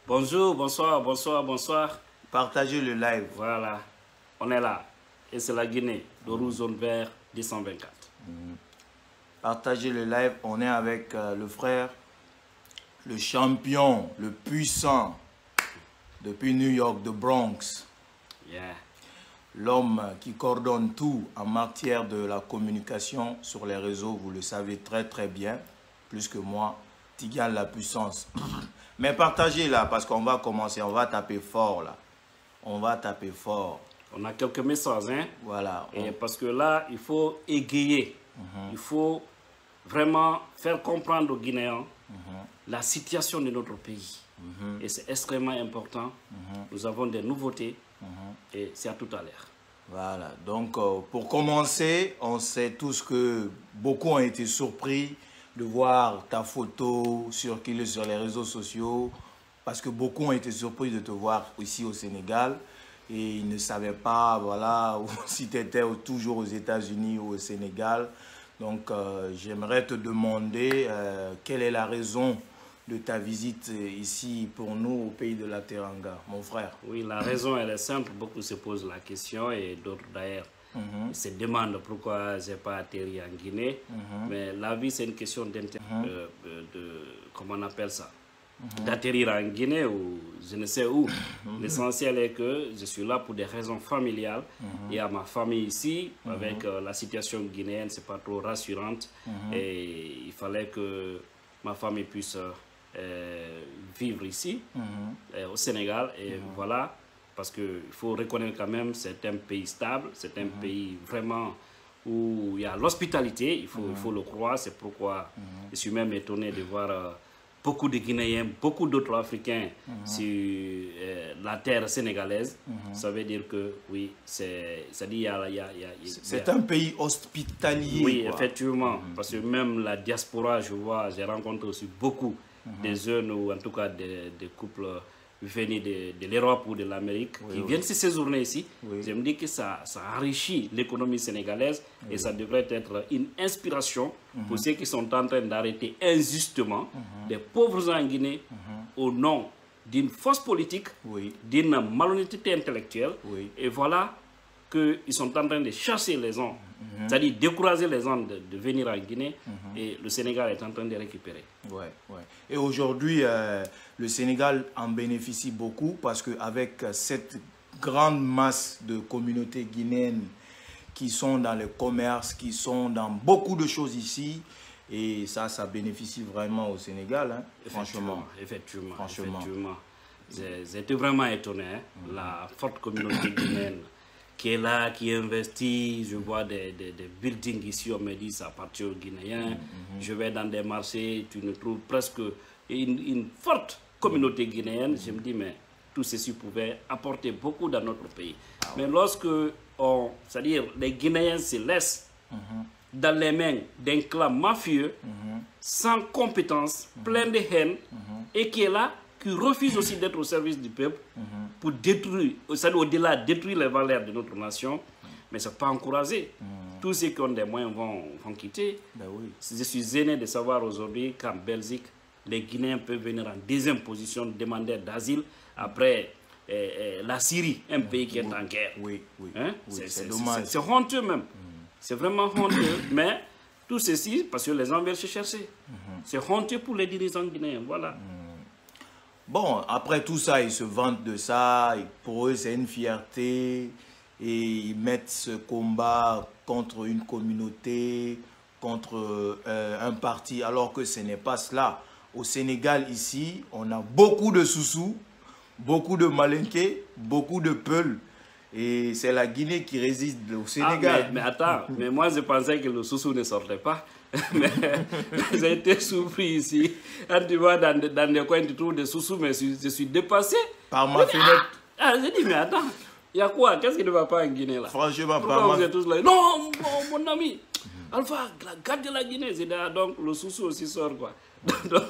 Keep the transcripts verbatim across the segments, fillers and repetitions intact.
Bonjour, bonsoir, bonsoir, bonsoir. Partagez le live. Voilà, on est là. Et c'est la Guinée, Dorou Zone Vert deux cent vingt-quatre. Mmh. Partagez le live. On est avec euh, le frère, le champion, le puissant, depuis New York, de Bronx. Yeah. L'homme qui coordonne tout en matière de la communication sur les réseaux, vous le savez très très bien, plus que moi, Tigan la puissance. Mais partagez là, parce qu'on va commencer, on va taper fort là. On va taper fort. On a quelques messages, hein? Voilà. On... Et parce que là, il faut égayer. Mm-hmm. Il faut vraiment faire comprendre aux Guinéens mm-hmm. la situation de notre pays. Mm-hmm. Et c'est extrêmement important. Mm-hmm. Nous avons des nouveautés. Mm-hmm. Et c'est à tout à l'heure. Voilà. Donc, euh, pour commencer, on sait tous que beaucoup ont été surpris de voir ta photo circuler sur les réseaux sociaux. Parce que beaucoup ont été surpris de te voir ici au Sénégal. Et ils ne savaient pas, voilà, si tu étais toujours aux États-Unis ou au Sénégal. Donc, euh, j'aimerais te demander euh, quelle est la raison de ta visite ici pour nous au pays de la Teranga, mon frère. Oui, la raison, elle est simple. Beaucoup se posent la question et d'autres d'ailleurs mm-hmm. se demandent pourquoi je n'ai pas atterri en Guinée. Mm-hmm. Mais la vie, c'est une question d'intérêt, mm-hmm. de, de, de, comment on appelle ça? Mm-hmm. D'atterrir en Guinée ou je ne sais où. Mm-hmm. L'essentiel est que je suis là pour des raisons familiales. Mm-hmm. Et à ma famille ici, mm-hmm. avec euh, la situation guinéenne, c'est pas trop rassurante. Mm-hmm. Et il fallait que ma famille puisse euh, vivre ici, mm-hmm. euh, au Sénégal. Et mm-hmm. voilà, parce qu'il faut reconnaître quand même c'est un pays stable, c'est un mm-hmm. pays vraiment où il y a l'hospitalité, il faut, mm-hmm. il faut le croire. C'est pourquoi mm-hmm. je suis même étonné de voir... Euh, beaucoup de Guinéens, beaucoup d'autres Africains mm-hmm. sur euh, la terre sénégalaise. Mm-hmm. Ça veut dire que, oui, c'est... C'est un pays hospitalier. Oui, quoi. effectivement. Mm-hmm. Parce que même la diaspora, je vois, j'ai rencontré aussi beaucoup mm-hmm. de jeunes ou en tout cas des de couples venus de, de l'Europe ou de l'Amérique oui, qui oui. viennent se séjourner ici. Oui. Je me dis que ça, ça enrichit l'économie sénégalaise oui. et ça devrait être une inspiration mm-hmm. pour ceux qui sont en train d'arrêter injustement mm-hmm. des pauvres en Guinée mm-hmm. au nom d'une fausse politique, oui. d'une malhonnêteté intellectuelle. Oui. Et voilà qu'ils sont en train de chasser les gens, mm-hmm. c'est-à-dire décourager les gens de, de venir en Guinée mm-hmm. et le Sénégal est en train de récupérer. Ouais, ouais. Et aujourd'hui, euh, le Sénégal en bénéficie beaucoup parce qu'avec cette grande masse de communautés guinéennes qui sont dans le commerce, qui sont dans beaucoup de choses ici, et ça, ça bénéficie vraiment au Sénégal, hein, effectivement, franchement. Effectivement, franchement. effectivement. J'étais vraiment étonné, hein, mm-hmm. la forte communauté guinéenne qui est là, qui investit. Je vois des, des, des buildings ici, on me dit ça appartient aux Guinéens. Mm-hmm. Je vais dans des marchés, tu ne trouves presque une, une forte communauté guinéenne. Mm-hmm. Je me dis, mais tout ceci pouvait apporter beaucoup dans notre pays. Ah, mais ouais. lorsque, c'est-à-dire les Guinéens se laissent mm-hmm. dans les mains d'un clan mafieux, mm-hmm. sans compétence, mm-hmm. plein de haine, mm-hmm. et qui est là, qui refuse aussi d'être au service du peuple mm-hmm. pour détruire, au-delà, détruire les valeurs de notre nation, mm-hmm. mais ce n'est pas encouragé. Mm-hmm. Tous ceux qui ont des moyens vont, vont quitter. Ben oui. Je suis gêné de savoir aujourd'hui qu'en Belgique, les Guinéens peuvent venir en deuxième position, demander d'asile après eh, eh, la Syrie, un pays qui est oui. en guerre. Oui, oui. Hein? oui c'est dommage. C'est honteux même. Mm-hmm. C'est vraiment honteux, mais tout ceci, parce que les gens veulent se chercher. Mm-hmm. C'est honteux pour les dirigeants guinéens, voilà. Mm-hmm. Bon, après tout ça, ils se vantent de ça. Pour eux, c'est une fierté. Et ils mettent ce combat contre une communauté, contre euh, un parti, alors que ce n'est pas cela. Au Sénégal, ici, on a beaucoup de Soussous, beaucoup de Malinké, beaucoup de Peuls. Et c'est la Guinée qui résiste au Sénégal. Ah, mais, mais attends, mais moi je pensais que le Soussou ne sortait pas. Mais j'ai été surpris ici. Quand tu vois dans, dans des coins, tu trouves des sous-sous, mais je, je suis dépassé. Par ma fenêtre. Ah, ah, j'ai dit, mais attends, il y a quoi? Qu'est-ce qui ne va pas en Guinée là? Franchement, pourquoi par vous ma... êtes tous là? Non, mon, mon ami, mm-hmm. Alpha, garde la Guinée. Donc le sous-sous aussi sort quoi. Donc,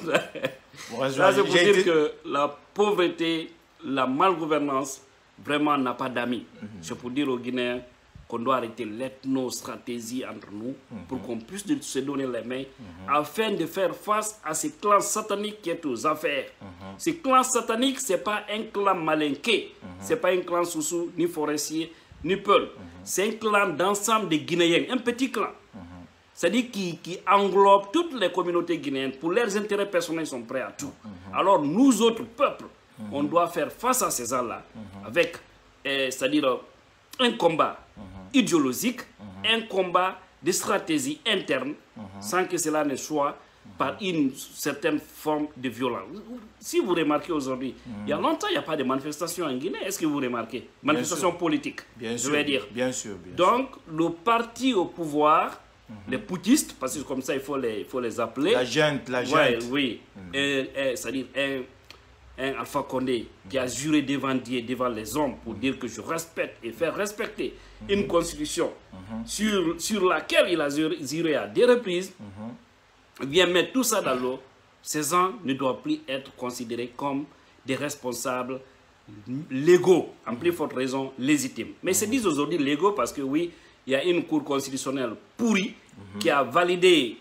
là, c'est pour dire été... que la pauvreté, la malgouvernance, vraiment n'a pas d'amis. Mm-hmm. C'est pour dire aux Guinéens, qu'on doit arrêter l'ethnostratégie entre nous mm-hmm. pour qu'on puisse se donner les mains mm-hmm. afin de faire face à ces clans sataniques qui est aux affaires. Mm-hmm. Ces clans sataniques, ce n'est pas un clan malinqué, mm-hmm. ce n'est pas un clan Soussou, ni forestier, ni Peul. Mm-hmm. C'est un clan d'ensemble des Guinéens, un petit clan. Mm-hmm. C'est-à-dire qui, qui englobe toutes les communautés guinéennes. Pour leurs intérêts personnels, ils sont prêts à tout. Mm-hmm. Alors nous autres peuples, mm-hmm. on doit faire face à ces gens-là mm-hmm. avec, eh, c'est-à-dire un combat mm-hmm. idéologique, mm-hmm. un combat de stratégie interne, mm-hmm. sans que cela ne soit mm-hmm. par une certaine forme de violence. Si vous remarquez aujourd'hui, mm-hmm. il y a longtemps, il n'y a pas de manifestation en Guinée. Est-ce que vous remarquez? Manifestation politique, bien je sûr, vais dire. Bien sûr. Bien Donc, le parti au pouvoir, mm-hmm. les poutistes, parce que comme ça, il faut les, il faut les appeler. La gente, la gente. Ouais, oui, mm-hmm. c'est-à-dire un... un Alpha Condé qui a juré devant Dieu, devant les hommes, pour dire que je respecte et faire respecter mm-hmm. une constitution mm-hmm. sur, sur laquelle il a juré à des reprises, mm-hmm. vient mettre tout ça dans l'eau. Ces gens ne doivent plus être considérés comme des responsables légaux, en plus forte raison légitimes. Mais mm-hmm. se disent aujourd'hui légaux parce que oui, il y a une cour constitutionnelle pourrie mm-hmm. qui a validé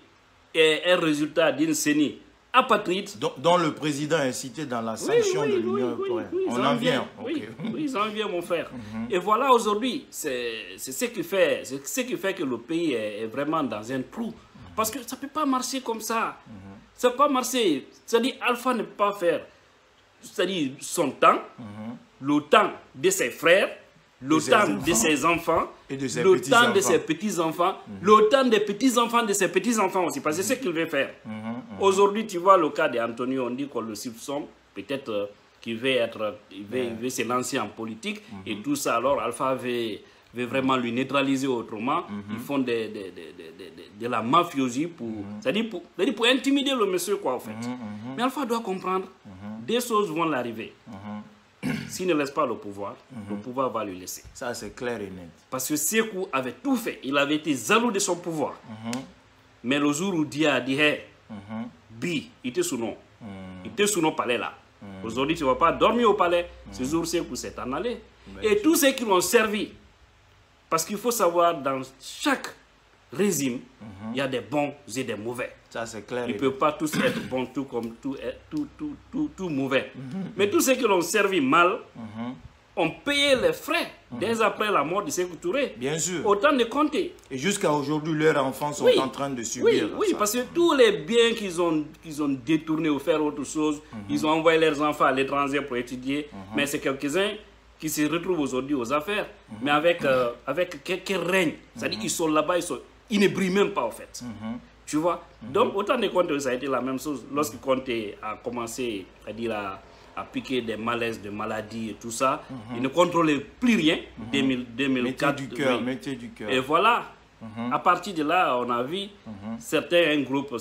un résultat d'une C E N I apatride. Dont, dont le président est cité dans la sanction oui, oui, de l'Union oui, européenne. Oui, oui, on en vient. Oui, okay. oui, ils en viennent, mon frère. Mm-hmm. Et voilà, aujourd'hui, c'est ce qui fait, c'est ce qui fait que le pays est, est vraiment dans un trou. Mm-hmm. Parce que ça ne peut pas marcher comme ça. Mm-hmm. Ça ne peut pas marcher. C'est-à-dire, Alpha ne peut pas faire, c'est-à-dire son temps, mm-hmm. le temps de ses frères, le de temps de ses enfants, et de ses le temps enfants. de ses petits-enfants, mm-hmm. le temps des petits-enfants de ses petits-enfants aussi, parce que c'est ce qu'il veut faire. Mm-hmm. Mm-hmm. Aujourd'hui, tu vois le cas d'Antonio, on dit qu'on le soupçonne, peut-être euh, qu'il veut, être, il veut, yeah. veut se lancer en politique, mm-hmm. et tout ça, alors Alpha veut, veut vraiment lui neutraliser autrement. Mm-hmm. Ils font de, de, de, de, de, de la mafiosie pour, mm-hmm. c'est-à-dire pour, c'est-à-dire pour intimider le monsieur, quoi, en fait. Mm-hmm. Mais Alpha doit comprendre, mm-hmm. des choses vont l'arriver. Mm-hmm. S'il ne laisse pas le pouvoir, mm-hmm. le pouvoir va lui laisser. Ça, c'est clair et net. Parce que Sékou avait tout fait. Il avait été jaloux de son pouvoir. Mm-hmm. Mais le jour où Dia a dit, hey, mm-hmm. Bi, il était sous nom. Mm-hmm. Il était sous nos palais là. Mm-hmm. Aujourd'hui, tu ne vas pas dormir au palais. Mm-hmm. Ce jour, Sékou s'est en allé. Mm-hmm. Et tous ceux qui l'ont servi. Parce qu'il faut savoir, dans chaque régime, mm-hmm. il y a des bons et des mauvais. Ça, c'est clair. Ils ne peuvent pas tous être bons, tout comme tout, tout, tout, tout, tout mauvais. Mm-hmm. Mais tous ceux qui l'ont servi mal mm-hmm. ont payé les frais mm-hmm. dès après la mort de Sékou Touré. Bien sûr. Autant de compter. Et jusqu'à aujourd'hui, leurs enfants sont oui. en train de subir. Oui, oui, parce que tous les biens qu'ils ont, qu'ils ont détournés ou faire autre chose, mm-hmm. ils ont envoyé leurs enfants à l'étranger pour étudier. Mm-hmm. Mais c'est quelques-uns qui se retrouvent aujourd'hui aux affaires. Mm-hmm. Mais avec, euh, avec quelques règnes. C'est-à-dire qu'ils sont là-bas, ils, sont, ils ne brillent même pas, en fait. Mm-hmm. Tu vois, mm-hmm. donc autant de Conté, ça a été la même chose. Lorsque Conté a commencé à dire à, à piquer des malaises, des maladies et tout ça, mm-hmm. il ne contrôlait plus rien. Mm-hmm. deux mille, deux mille quatre, mettez du cœur, oui. mettez du cœur. Et voilà, mm-hmm. à partir de là, on a vu mm-hmm. certains un groupe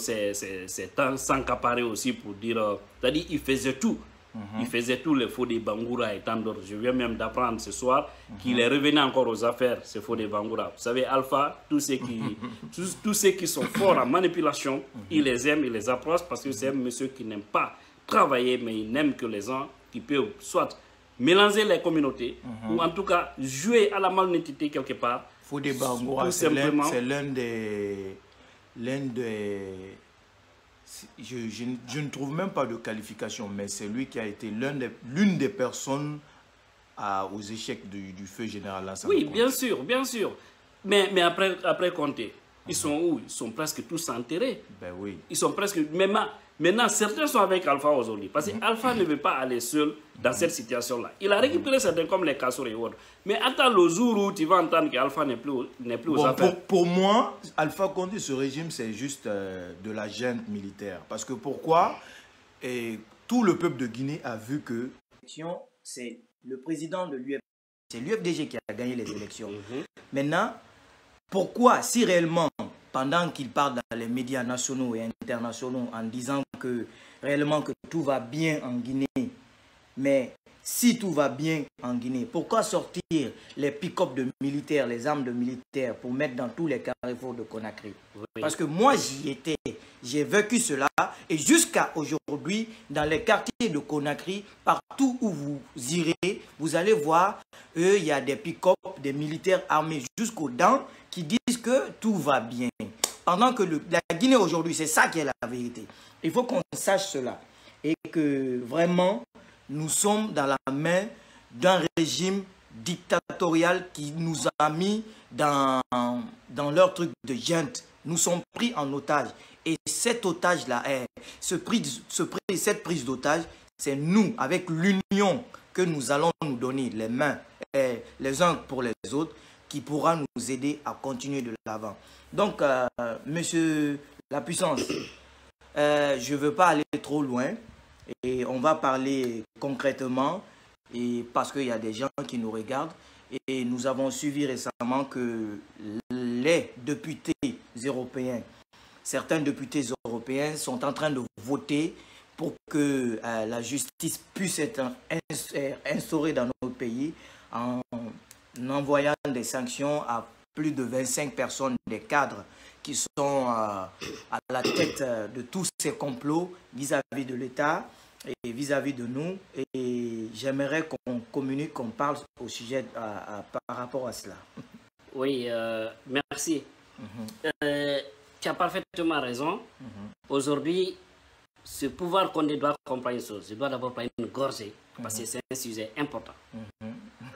s'encaparer aussi pour dire, euh, c'est-à-dire ils faisaient tout. Mm-hmm. Il faisait tous les faux des Bangoura et tant d'autres. Je viens même d'apprendre ce soir mm-hmm. qu'il est revenu encore aux affaires, ce faux des Bangoura. Vous savez, Alpha, tous ceux qui, tous, tous ceux qui sont forts en manipulation, mm-hmm. il les aime, il les approche parce que c'est un monsieur qui n'aime pas travailler, mais il n'aime que les gens qui peuvent soit mélanger les communautés mm-hmm. ou en tout cas jouer à la malhonnêteté quelque part. Faux des Bangoura, c'est l'un des... l'un des... Je, je, je ne trouve même pas de qualification, mais c'est lui qui a été l'une des, l'une des personnes à, aux échecs du, du feu général Lansana. Oui, bien sûr, bien sûr. Mais, mais après, après Conté, ils sont où? Ils sont presque tous enterrés. Ben oui. Ils sont presque... Maintenant, maintenant certains sont avec Alpha aujourd'hui. Parce qu'Alpha ne veut pas aller seul dans cette situation-là. Il a récupéré certains comme les Kassour et autres. Mais attends le jour où tu vas entendre qu'Alpha n'est plus, n'est plus bon, aux affaires. Pour, pour moi, Alpha Condé, ce régime, c'est juste euh, de la junte militaire. Parce que pourquoi? Et tout le peuple de Guinée a vu que... C'est le président de l'U F D G. C'est l'U F D G qui a gagné les élections. Mm-hmm. Maintenant, pourquoi, si réellement, pendant qu'il parle dans les médias nationaux et internationaux en disant que réellement que tout va bien en Guinée, mais si tout va bien en Guinée, pourquoi sortir les pick-up de militaires, les armes de militaires pour mettre dans tous les carrefours de Conakry? Oui. Parce que moi j'y étais, j'ai vécu cela et jusqu'à aujourd'hui, dans les quartiers de Conakry, partout où vous irez, vous allez voir eux, il y a des pick-up, des militaires armés jusqu'aux dents qui disent que tout va bien. Pendant que le, la Guinée aujourd'hui, c'est ça qui est la vérité. Il faut qu'on sache cela. Et que vraiment, nous sommes dans la main d'un régime dictatorial qui nous a mis dans, dans leur truc de junte. Nous sommes pris en otage. Et cet otage-là, ce prise, ce prise, cette prise d'otage, c'est nous, avec l'union que nous allons nous donner les mains, les uns pour les autres, qui pourra nous aider à continuer de l'avant. Donc, euh, monsieur la puissance, euh, je ne veux pas aller trop loin et on va parler concrètement et parce qu'il y a des gens qui nous regardent et nous avons suivi récemment que les députés européens, certains députés européens sont en train de voter pour que euh, la justice puisse être instaurée dans notre pays en en envoyant des sanctions à plus de vingt-cinq personnes, des cadres qui sont euh, à la tête de tous ces complots vis-à-vis de l'État et vis-à-vis de nous. Et j'aimerais qu'on communique, qu'on parle au sujet à, à, par rapport à cela. Oui, euh, merci. Mm-hmm. euh, tu as parfaitement raison. Mm-hmm. Aujourd'hui, ce pouvoir qu'on doit comprendre une chose, je dois d'abord prendre une gorgée, parce mm-hmm. que c'est un sujet important. Mm-hmm.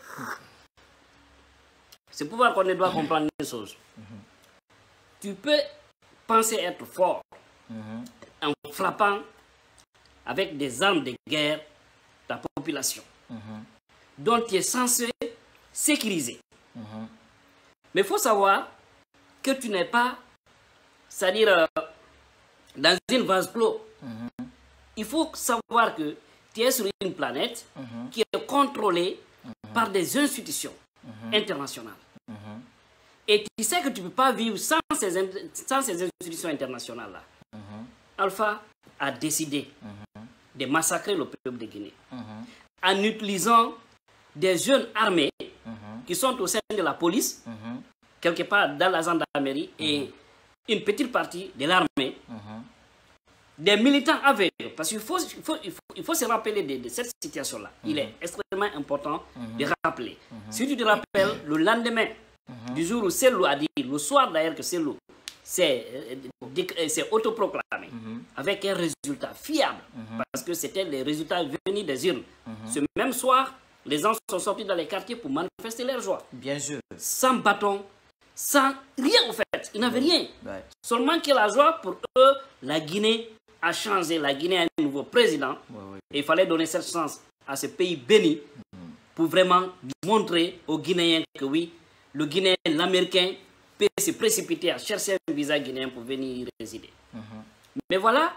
C'est pouvoir qu'on doit comprendre une chose. Mm-hmm. Tu peux penser être fort mm-hmm. en frappant avec des armes de guerre ta population, mm-hmm. dont tu es censé sécuriser. Mm-hmm. Mais il faut savoir que tu n'es pas, c'est-à-dire euh, dans une vase clos. Mm-hmm. Il faut savoir que tu es sur une planète mm-hmm. qui est contrôlée mm-hmm. par des institutions mm-hmm. internationales. Mm-hmm. Et tu sais que tu ne peux pas vivre sans ces, sans ces institutions internationales-là. Mm-hmm. Alpha a décidé mm-hmm. de massacrer le peuple de Guinée mm-hmm. en utilisant des jeunes armés mm-hmm. qui sont au sein de la police, mm-hmm. quelque part dans la gendarmerie mm-hmm. et une petite partie de l'armée, mm-hmm. des militants aveugles, parce qu'il faut, il faut, il faut, il faut se rappeler de, de cette situation-là. Mm-hmm. Il est extrêmement important mm-hmm. de rappeler. Mm-hmm. Si tu te rappelles, le lendemain mm-hmm. du jour où Cellou a dit, le soir d'ailleurs que Cellou s'est autoproclamé, mm-hmm. avec un résultat fiable, mm-hmm. parce que c'était les résultats venus des urnes. Mm-hmm. Ce même soir, les gens sont sortis dans les quartiers pour manifester leur joie. Bien sûr. Sans bâton, sans rien en fait. Ils n'avaient rien. Ouais. Seulement que la joie, pour eux, la Guinée a changé. La Guinée a un nouveau président. Ouais, ouais. Et il fallait donner cette chance à ce pays béni mm-hmm. pour vraiment montrer aux Guinéens que oui, le Guinéen, l'Américain peut se précipiter à chercher un visa guinéen pour venir y résider. Mm-hmm. Mais voilà,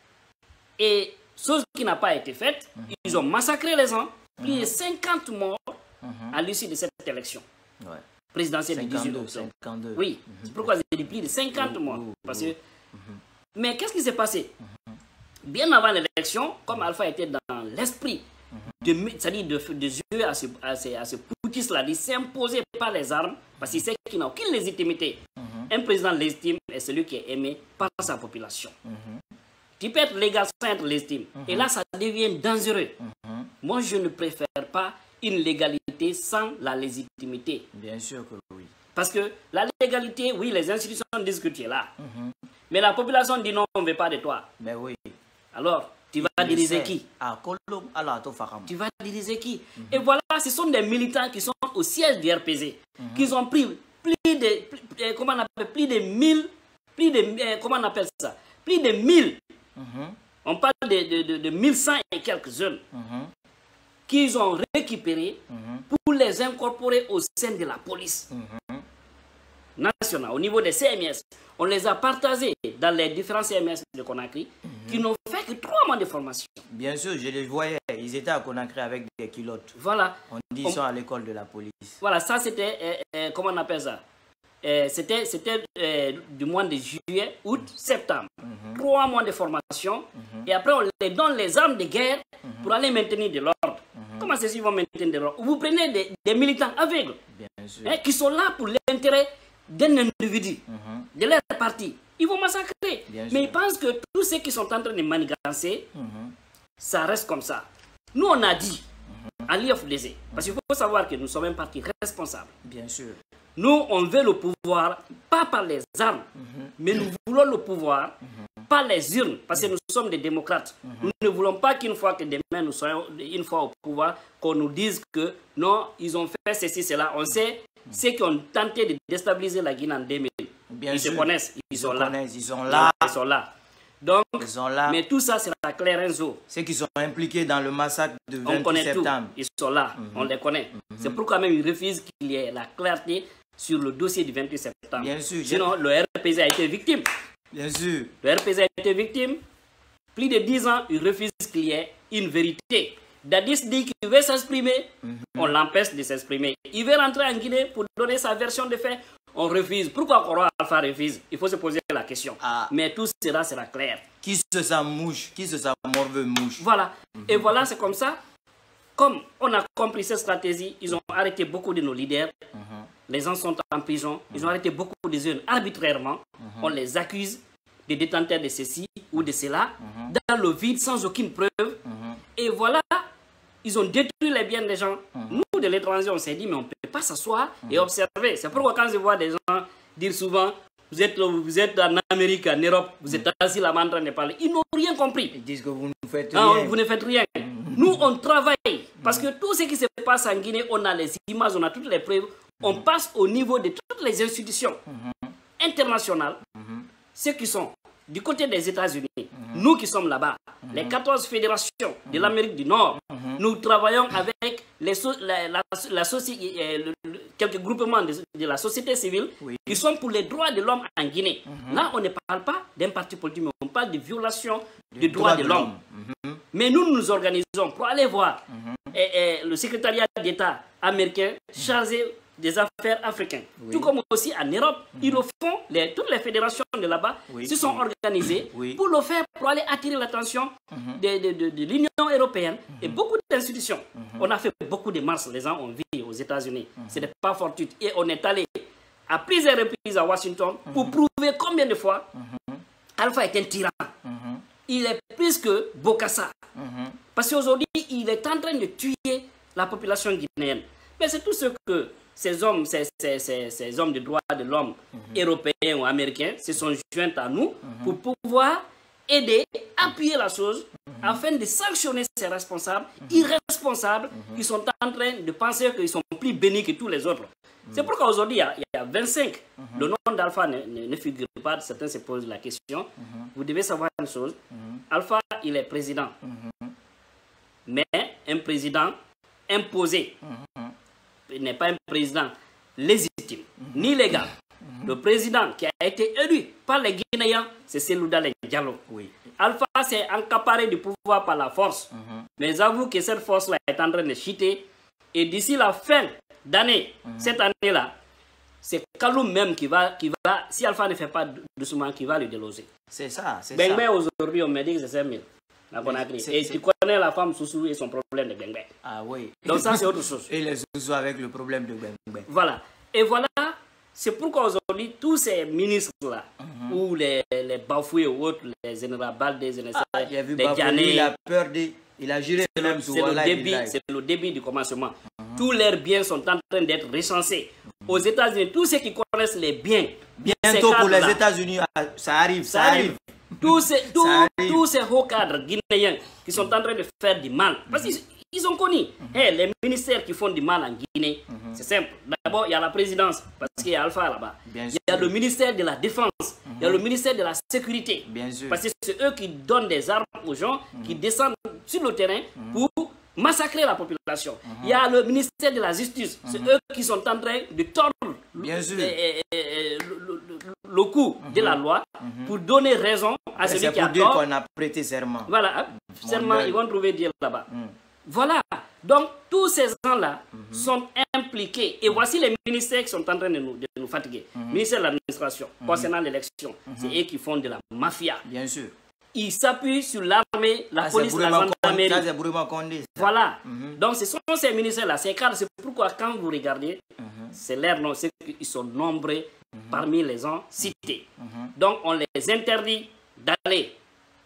et chose qui n'a pas été faite, mm-hmm. ils ont massacré les gens, plus mm-hmm. de cinquante morts mm-hmm. à l'issue de cette élection. Ouais. Présidentielle du dix-huit octobre. cinquante-deux. Oui, mm-hmm. c'est pourquoi j'ai dit plus de cinquante morts. Mm-hmm. Parce que... mm-hmm. Mais qu'est-ce qui s'est passé? Mm-hmm. Bien avant l'élection, comme Alpha était dans l'esprit, mm-hmm. c'est-à-dire de, de jouer à ce, à ce, à ce putsch-là, de s'imposer par les armes, parce qu'il sait qu'il n'a aucune légitimité. Mm-hmm. Un président légitime est celui qui est aimé par sa population. Mm-hmm. Tu peux être légal sans être légitime. Mm-hmm. Et là, ça devient dangereux. Mm-hmm. Moi, je ne préfère pas une légalité sans la légitimité. Bien sûr que oui. Parce que la légalité, oui, les institutions disent que tu es là. Mm-hmm. Mais la population dit non, on ne veut pas de toi. Mais oui. Alors, tu vas Il diriger sait. Qui ah, Tu vas diriger qui mm-hmm. Et voilà, ce sont des militants qui sont au siège du R P G, mm-hmm. qui ont pris plus de, plus, comment on appelle, plus de mille, plus de, euh, comment on appelle ça, plus de mille. Mm-hmm. On parle de, de, de, de mille cent et quelques jeunes mm-hmm. qu'ils ont récupérés mm-hmm. pour les incorporer au sein de la police mm-hmm. nationale, au niveau des C M S. On les a partagés dans les différents C M S de Conakry mm-hmm. qui n'ont fait que trois mois de formation. Bien sûr, je les voyais. Ils étaient à Conakry avec des culottes. Voilà. On dit qu'ils sont à l'école de la police. Voilà, ça c'était, euh, euh, comment on appelle ça euh, C'était euh, du mois de juillet, août, septembre. Mm-hmm. Trois mois de formation. Mm-hmm. Et après, on les donne les armes de guerre mm-hmm. pour aller maintenir de l'ordre. Mm-hmm. Comment ceux-ci vont maintenir de l'ordre? Vous prenez des, des militants aveugles hein, qui sont là pour l'intérêt d'un individu, mm-hmm. de leur parti. Ils vont massacrer. Bien Mais sûr. Ils pensent que tous ceux qui sont en train de manigancer, mm-hmm. ça reste comme ça. Nous, on a dit, à l'I F D C. Parce qu'il faut savoir que nous sommes un parti responsable. Bien sûr. Nous, on veut le pouvoir, pas par les armes, mm-hmm. mais nous voulons le pouvoir mm-hmm. par les urnes, parce que nous sommes des démocrates. Mm-hmm. Nous ne voulons pas qu'une fois que demain nous soyons une fois au pouvoir, qu'on nous dise que non, ils ont fait ceci, cela. On sait mm-hmm. ceux qui ont tenté de déstabiliser la Guinée en deux mille. Bien ils sûr. se connaissent, ils, ils sont là. Connaissent, ils sont là. Ils sont là. Donc, ils sont là. Mais tout ça, c'est la claire réseau. Ceux qui sont impliqués dans le massacre de vingt-huit septembre. Tout. Ils sont là, mm-hmm. on les connaît. Mm-hmm. C'est pourquoi même ils refusent qu'il y ait la clarté sur le dossier du vingt-huit septembre. Bien sûr. Sinon, le R P G a été victime. Bien sûr. Le R P G a été victime. Plus de dix ans, il refuse qu'il y ait une vérité. Dadis dit qu'il veut s'exprimer, mm-hmm. on l'empêche de s'exprimer. Il veut rentrer en Guinée pour donner sa version de fait. On refuse. Pourquoi Koro Alpha refuse? Il faut se poser la question. Ah. Mais tout cela sera clair. Qui se sent mouche? Qui se sent morveux mouche? Voilà. Mm-hmm. Et voilà, c'est comme ça. Comme on a compris cette stratégie, ils ont arrêté beaucoup de nos leaders. Mm-hmm. Les gens sont en prison. Mm-hmm. Ils ont arrêté beaucoup de jeunes arbitrairement. Mm-hmm. On les accuse de détenteurs de ceci ou de cela, mm-hmm. dans le vide, sans aucune preuve. Mm-hmm. Et voilà, ils ont détruit les biens des gens. Mm-hmm. Nous, de l'étranger, on s'est dit, mais on ne peut pas s'asseoir mm-hmm. et observer. C'est pourquoi quand je vois des gens dire souvent, vous êtes, vous êtes en Amérique, en Europe, vous êtes assis là-bas en train de parler. Ils n'ont rien compris. Ils disent que vous ne faites rien. Non, vous ne faites rien. Mm-hmm. Nous, on travaille. Parce que tout ce qui se passe en Guinée, on a les images, on a toutes les preuves. On mm-hmm. passe au niveau de toutes les institutions mm-hmm. internationales, mm-hmm. ceux qui sont du côté des États-Unis, mm-hmm. nous qui sommes là-bas, mm-hmm. les quatorze fédérations mm-hmm. de l'Amérique du Nord, mm-hmm. nous travaillons avec les so la, la, la le, le, quelques groupements de, de la société civile oui. qui sont pour les droits de l'homme en Guinée. Mm-hmm. Là, on ne parle pas d'un parti politique, mais on parle de violation des droits de l'homme. Mm-hmm. Mais nous, nous nous organisons pour aller voir mm-hmm. et, et, le secrétariat d'État américain chargé des affaires africaines. Oui. Tout comme aussi en Europe, mm-hmm. ils le font, les, toutes les fédérations de là-bas oui. se sont organisées oui. pour le faire, pour aller attirer l'attention mm-hmm. de, de, de, de l'Union européenne mm-hmm. et beaucoup d'institutions. Mm-hmm. On a fait beaucoup de marches, les gens ont vu aux États-Unis. Mm-hmm. Ce n'est pas fortuit. Et on est allé à plusieurs reprises à Washington mm-hmm. pour prouver combien de fois mm-hmm. Alpha est un tyran. Mm-hmm. Il est plus que Bokassa. Mm-hmm. Parce qu'aujourd'hui, il est en train de tuer la population guinéenne. Mais c'est tout ce que ces hommes, ces, ces, ces, ces hommes de droits de l'homme mm-hmm. européens ou américains se sont joints à nous mm-hmm. pour pouvoir aider, appuyer la chose mm-hmm. afin de sanctionner ces responsables mm-hmm. irresponsables mm-hmm. qui sont en train de penser qu'ils sont plus bénis que tous les autres. Mm-hmm. C'est pourquoi aujourd'hui, il, il y a vingt-cinq. Mm-hmm. Le nom d'Alpha ne, ne, ne figure pas. Certains se posent la question. Mm-hmm. Vous devez savoir une chose. Mm-hmm. Alpha, il est président. Mm-hmm. Mais un président imposé. Mm-hmm. Il n'est pas un président légitime, mm-hmm. ni légal. Mm-hmm. Le président qui a été élu par les Guinéens, c'est Selouda Diallo. Oui. Alpha s'est accaparé du pouvoir par la force. Mm-hmm. Mais j'avoue que cette force-là est en train de chuter. Et d'ici la fin d'année, mm-hmm. cette année-là, c'est Kaloum même qui va, qui va, si Alpha ne fait pas doucement, qui va le déloger. C'est ça, c'est ça. Bengbé aujourd'hui, on me dit que c'est cinq mille. Et tu connais la femme Soussou et son problème de Bengbé. Ah oui. Donc ça, c'est autre chose. Et les Soussou avec le problème de Bengbé. Voilà. Et voilà, c'est pourquoi aujourd'hui, tous ces ministres-là, mm-hmm. ou les, les Bafoué ou autres, les généraux Baldé, les généraux ah, il a peur de... Il a juré même sur le débit, c'est le débit du commencement. Mm-hmm. Tous leurs biens sont en train d'être recensés. Mm-hmm. Aux États-Unis, tous ceux qui connaissent les biens... Bientôt pour les États-Unis, ça arrive, ça, ça arrive. arrive. Tous ces, tous, tous ces hauts cadres guinéens qui sont en train de faire du mal. Parce qu'ils ils ont connu. Mm-hmm. Hey, les ministères qui font du mal en Guinée, mm-hmm. c'est simple. D'abord, il y a la présidence, parce qu'il y a Alpha là-bas. Il y a le ministère de la Défense. Mm-hmm. Il y a le ministère de la Sécurité. Bien sûr. Parce que c'est eux qui donnent des armes aux gens, mm-hmm. qui descendent sur le terrain mm-hmm. pour massacrer la population. Mm-hmm. Il y a le ministère de la Justice. Mm-hmm. C'est eux qui sont en train de tordre Bien sûr. Et, et, et, le, le, le coup mm-hmm. de la loi mm-hmm. pour donner raison à celui qui a tort. C'est pour dire qu'on a prêté serment. Voilà, Mon serment, Dieu. Ils vont trouver Dieu là-bas. Mm. Voilà, donc tous ces gens-là mm-hmm. sont impliqués. Et mm-hmm. voici les ministères qui sont en train de nous, de nous fatiguer. Mm-hmm. Ministère de l'administration, mm-hmm. concernant l'élection, mm-hmm. c'est eux qui font de la mafia. Bien sûr. Ils s'appuient sur l'armée, la ah, police, la gendarmerie. Voilà. Mm-hmm. Donc ce sont ces ministères-là. C'est pourquoi quand vous regardez, mm-hmm. c'est leur nom, c'est qu'ils sont nombreux mm-hmm. parmi les gens cités. Mm-hmm. Donc on les interdit d'aller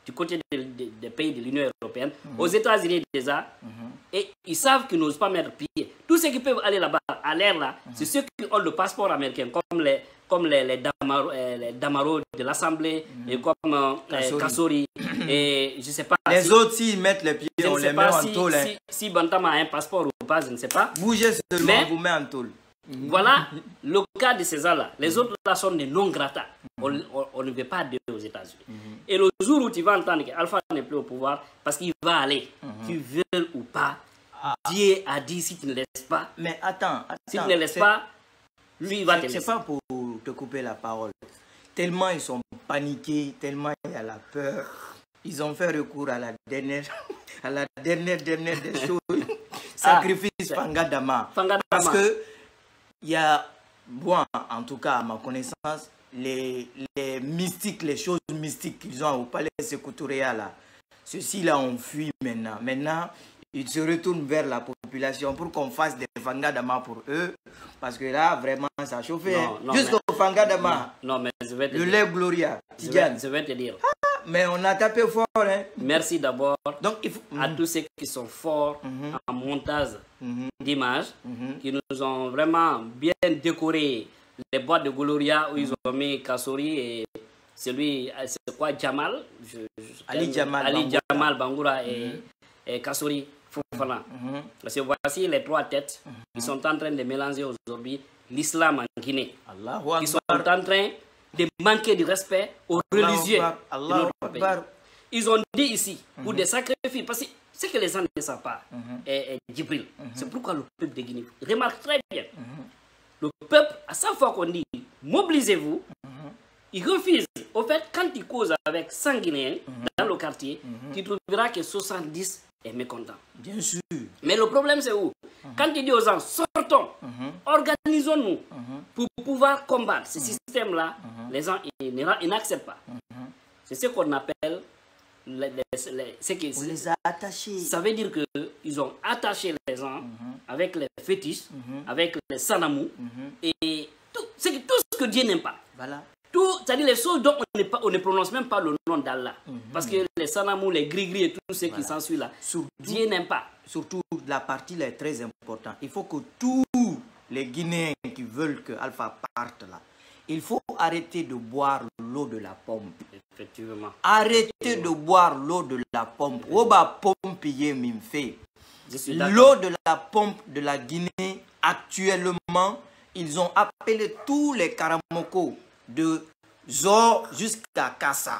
du côté des de, de pays de l'Union européenne, mm-hmm. aux États-Unis déjà, mm-hmm. et ils savent qu'ils n'osent pas mettre pied. Tous ceux qui peuvent aller là-bas, à l'air là, mm-hmm. c'est ceux qui ont le passeport américain, comme les, comme les, les, Damaro, euh, les Damaro de l'Assemblée, mm-hmm. et comme euh, Kassori, et je ne sais pas. Les si, autres, s'ils mettent les pieds, on les met en si, tôle. Si, si Bantama a un passeport ou pas, je ne sais pas. Bougez seulement, mais, vous met en tôle. Voilà le cas de ces là. Les autres là sont des non grata. On, on, on ne veut pas d'eux aux États-Unis. Mm-hmm. Et le jour où tu vas entendre qu'Alpha n'est plus au pouvoir, parce qu'il va aller, mm-hmm. tu veux ou pas, ah. Dieu a dit si tu ne laisses pas. Mais attends, attends si tu ne laisses pas, lui il va te laisser. C'est pas pour te couper la parole. Tellement ils sont paniqués, tellement il y a la peur. Ils ont fait recours à la dernière, à la dernière, dernière des choses. Sacrifice ah, Fangadama. Fangadama. Parce que il y a, bon, en tout cas, à ma connaissance, les, les mystiques, les choses mystiques qu'ils ont au palais Sékou Touré là, ceux-ci là ont fui maintenant. Maintenant, ils se retournent vers la population pour qu'on fasse des Fangadama pour eux. Parce que là, vraiment, ça a chauffé. Jusqu'au Fangadama. Non, non, mais je vais te le dire. lait Gloria. Je vais, je vais te dire. Ah, mais on a tapé fort. Hein. Merci d'abord il faut... à tous ceux qui sont forts mm-hmm. en montage mm-hmm. d'images, mm-hmm. qui nous ont vraiment bien décoré les boîtes de Gloria où mm-hmm. ils ont mis Kassori et celui, c'est quoi, Jamal je, je, Ali Jamal Ali Bangoura, Jamal Bangoura et, mm-hmm. et Kassori Fofana. Mm-hmm. Parce que voici les trois têtes mm-hmm. qui sont en train de mélanger aujourd'hui l'islam en Guinée. Allahu qui sont en train de manquer du respect aux Allahu religieux Allahu de notre pays. Akbar. Ils ont dit ici, pour mm-hmm. des sacrifices, parce que ce que les gens ne savent pas, mm-hmm. est, est Djibril. Mm-hmm. C'est pourquoi le peuple de Guinée remarque très bien. Mm-hmm. Le peuple, à chaque fois qu'on dit mobilisez-vous, mm-hmm. il refuse. Au fait, quand il cause avec cent Guinéens mm-hmm. dans le quartier, mm-hmm. tu trouveras que soixante-dix est mécontent. Bien sûr. Mais le problème, c'est où mm-hmm. Quand il dit aux gens, sortons, mm-hmm. organisons-nous mm-hmm. pour pouvoir combattre ce mm-hmm. système-là, mm-hmm. les gens ils n'acceptent pas. Mm-hmm. C'est ce qu'on appelle les, les, les, ce qui, on les a attachés. Ça veut dire qu'ils ont attaché les gens mm-hmm. avec les fétiches, mm-hmm. avec les sanamou, mm-hmm. et tout, c'est tout ce que Dieu n'aime pas. Voilà. Tout, c'est-à-dire les choses dont on, pas, on ne prononce même pas le nom d'Allah. Mm-hmm. Parce que les sanamou, les gris-gris et tout ce voilà. qui s'ensuit là, surtout, Dieu n'aime pas. Surtout la partie là est très importante. Il faut que tous les Guinéens qui veulent que Alpha parte là, il faut arrêter de boire l'eau de la pompe. Effectivement. Arrêtez Effectivement. de boire l'eau de la pompe. Oba pompe L'eau de la pompe de la Guinée, actuellement, ils ont appelé tous les Karamoko de Zor jusqu'à Kassa.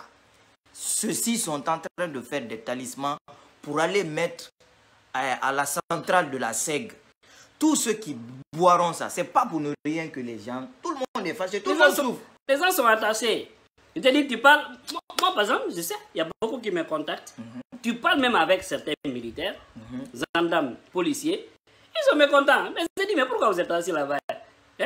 Ceux-ci sont en train de faire des talismans pour aller mettre à, à la centrale de la S E G. Tous ceux qui boiront ça, c'est pas pour ne rien que les gens, tout le monde est fâché, tout le monde souffre. Les gens sont attachés. Je te dis, tu parles, moi, moi par exemple, je sais, il y a beaucoup qui me contactent. Mm-hmm. Tu parles même avec certains militaires, mm-hmm. gendarmes, policiers, ils sont mécontents. Mais je te dis, mais pourquoi vous êtes assis là-bas hein?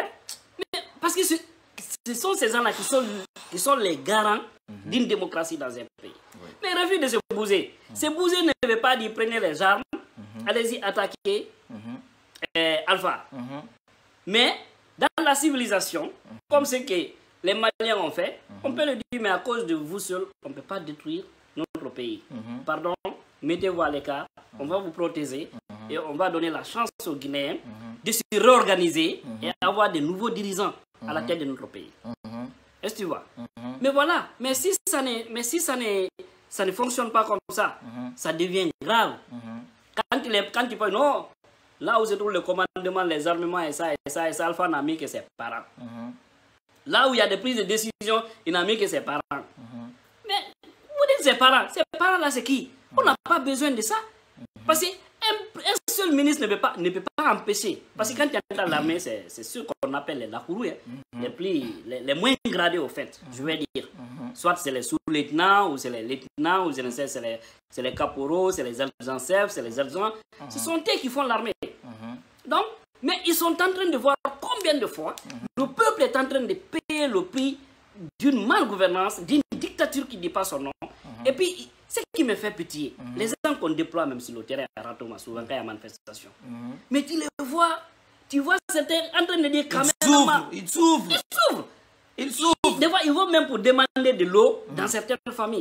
Mais parce que ce, ce sont ces gens-là qui sont, qui sont les garants mm-hmm. d'une démocratie dans un pays. Oui. Mais ils refusent de se bouger. Mm-hmm. Se bouger ne veut pas dire prenez les armes, mm-hmm. allez-y attaquer. Mm-hmm. Euh, Alpha. Mm-hmm. Mais dans la civilisation, mm-hmm. comme ce que les Maliens ont fait, mm-hmm. on peut le dire, mais à cause de vous seuls, on ne peut pas détruire notre pays. Mm-hmm. Pardon, mettez-vous à l'écart, mm-hmm. on va vous protéger mm-hmm. et on va donner la chance aux Guinéens mm-hmm. de se réorganiser mm-hmm. et avoir de nouveaux dirigeants mm-hmm. à la tête de notre pays. Mm-hmm. Est-ce que tu vois? Mm-hmm. Mais voilà, mais si ça ne, mais si ça ne, ça ne fonctionne pas comme ça, mm-hmm. ça devient grave. Mm-hmm. Quand il est, quand il peut, non. Là où se trouve le commandement, les armements et ça, et ça, et ça, Alpha n'a mis que ses parents. Mm-hmm. Là où il y a des prises de décision, il n'a mis que ses parents. Mm-hmm. Mais vous dites ses parents, ces parents-là, c'est qui? Mm-hmm. On n'a pas besoin de ça. Mm-hmm. Parce qu'un un seul ministre ne peut pas, ne peut pas empêcher. Parce que quand tu es dans l'armée, c'est ce qu'on appelle les lakourous, hein, mm-hmm. les, plus, les, les moins gradés au fait, mm-hmm. je vais dire. Mm-hmm. Soit c'est les sous-lieutenants, ou c'est les lieutenants, ou je ne sais, c'est les, les caporaux, c'est les adjudants-chefs, c'est les adjudants. Mm-hmm. Ce sont eux qui font l'armée. Mm-hmm. Donc, mais ils sont en train de voir combien de fois mm-hmm. le peuple est en train de payer le prix d'une malgouvernance, d'une dictature qui dépasse son nom. Mm-hmm. Et puis, ce qui me fait pitié, mm-hmm. les gens qu'on déploie même sur le terrain à Ratoma, souvent quand il y a manifestation. Mm-hmm. Mais tu les vois, tu vois certains en train de dire quand même. Ils souffrent, ils souffrent. Ils souffrent. Des fois, ils vont même pour demander de l'eau mm-hmm. dans certaines familles.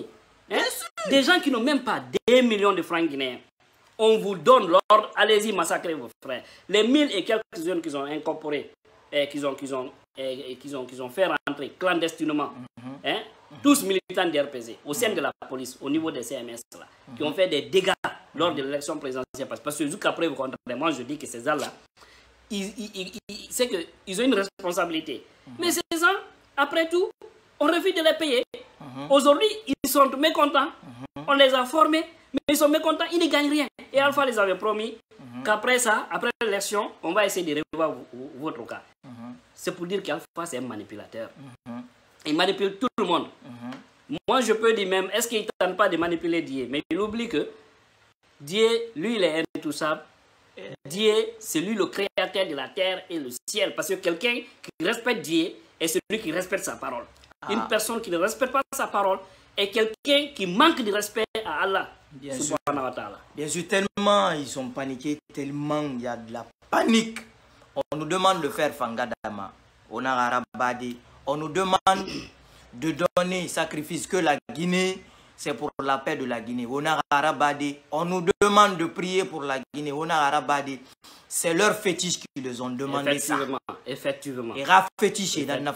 Hein? Des gens qui n'ont même pas des millions de francs guinéens. On vous donne l'ordre, allez-y massacrer vos frères. Les mille et quelques jeunes qu'ils ont incorporés, et qu'ils ont, qu'ils ont, et qu'ils ont, qu'ils ont fait rentrer clandestinement, mm-hmm. hein, mm-hmm. tous militants de R P C, au sein mm-hmm. de la police, au niveau des C M S, là, mm-hmm. qui ont fait des dégâts lors de l'élection présidentielle. Parce que jusqu'à preuve contraire, moi je dis que ces gens-là, ils, ils, ils, c'est qu'ils ont une responsabilité. Mm-hmm. Mais ces gens, après tout, on refuse de les payer. Mm-hmm. Aujourd'hui, ils sont mécontents. Mm-hmm. On les a formés, mais ils sont mécontents, ils ne gagnent rien. Et Alpha les avait promis mm-hmm. qu'après ça, après l'élection, on va essayer de revoir votre cas. Mm-hmm. C'est pour dire qu'Alpha, c'est un manipulateur. Mm-hmm. Il manipule tout le monde. Mm-hmm. Moi, je peux dire même, est-ce qu'il ne tente pas de manipuler Dieu? Mais il oublie que Dieu, lui, il est intouchable. Dieu, c'est lui le créateur de la terre et le ciel. Parce que quelqu'un qui respecte Dieu est celui qui respecte sa parole. Ah. Une personne qui ne respecte pas sa parole est quelqu'un qui manque de respect à Allah. Bien sûr. Bien sûr, tellement ils sont paniqués, tellement il y a de la panique. On nous demande de faire Fangadama. On a Arabadi. On nous demande de donner sacrifice que la Guinée, c'est pour la paix de la Guinée. On a Arabadi. On nous demande de prier pour la Guinée. On a Arabadi. C'est leur fétiche qui les ont demandé effectivement, ça. Effectivement. Et fétiche,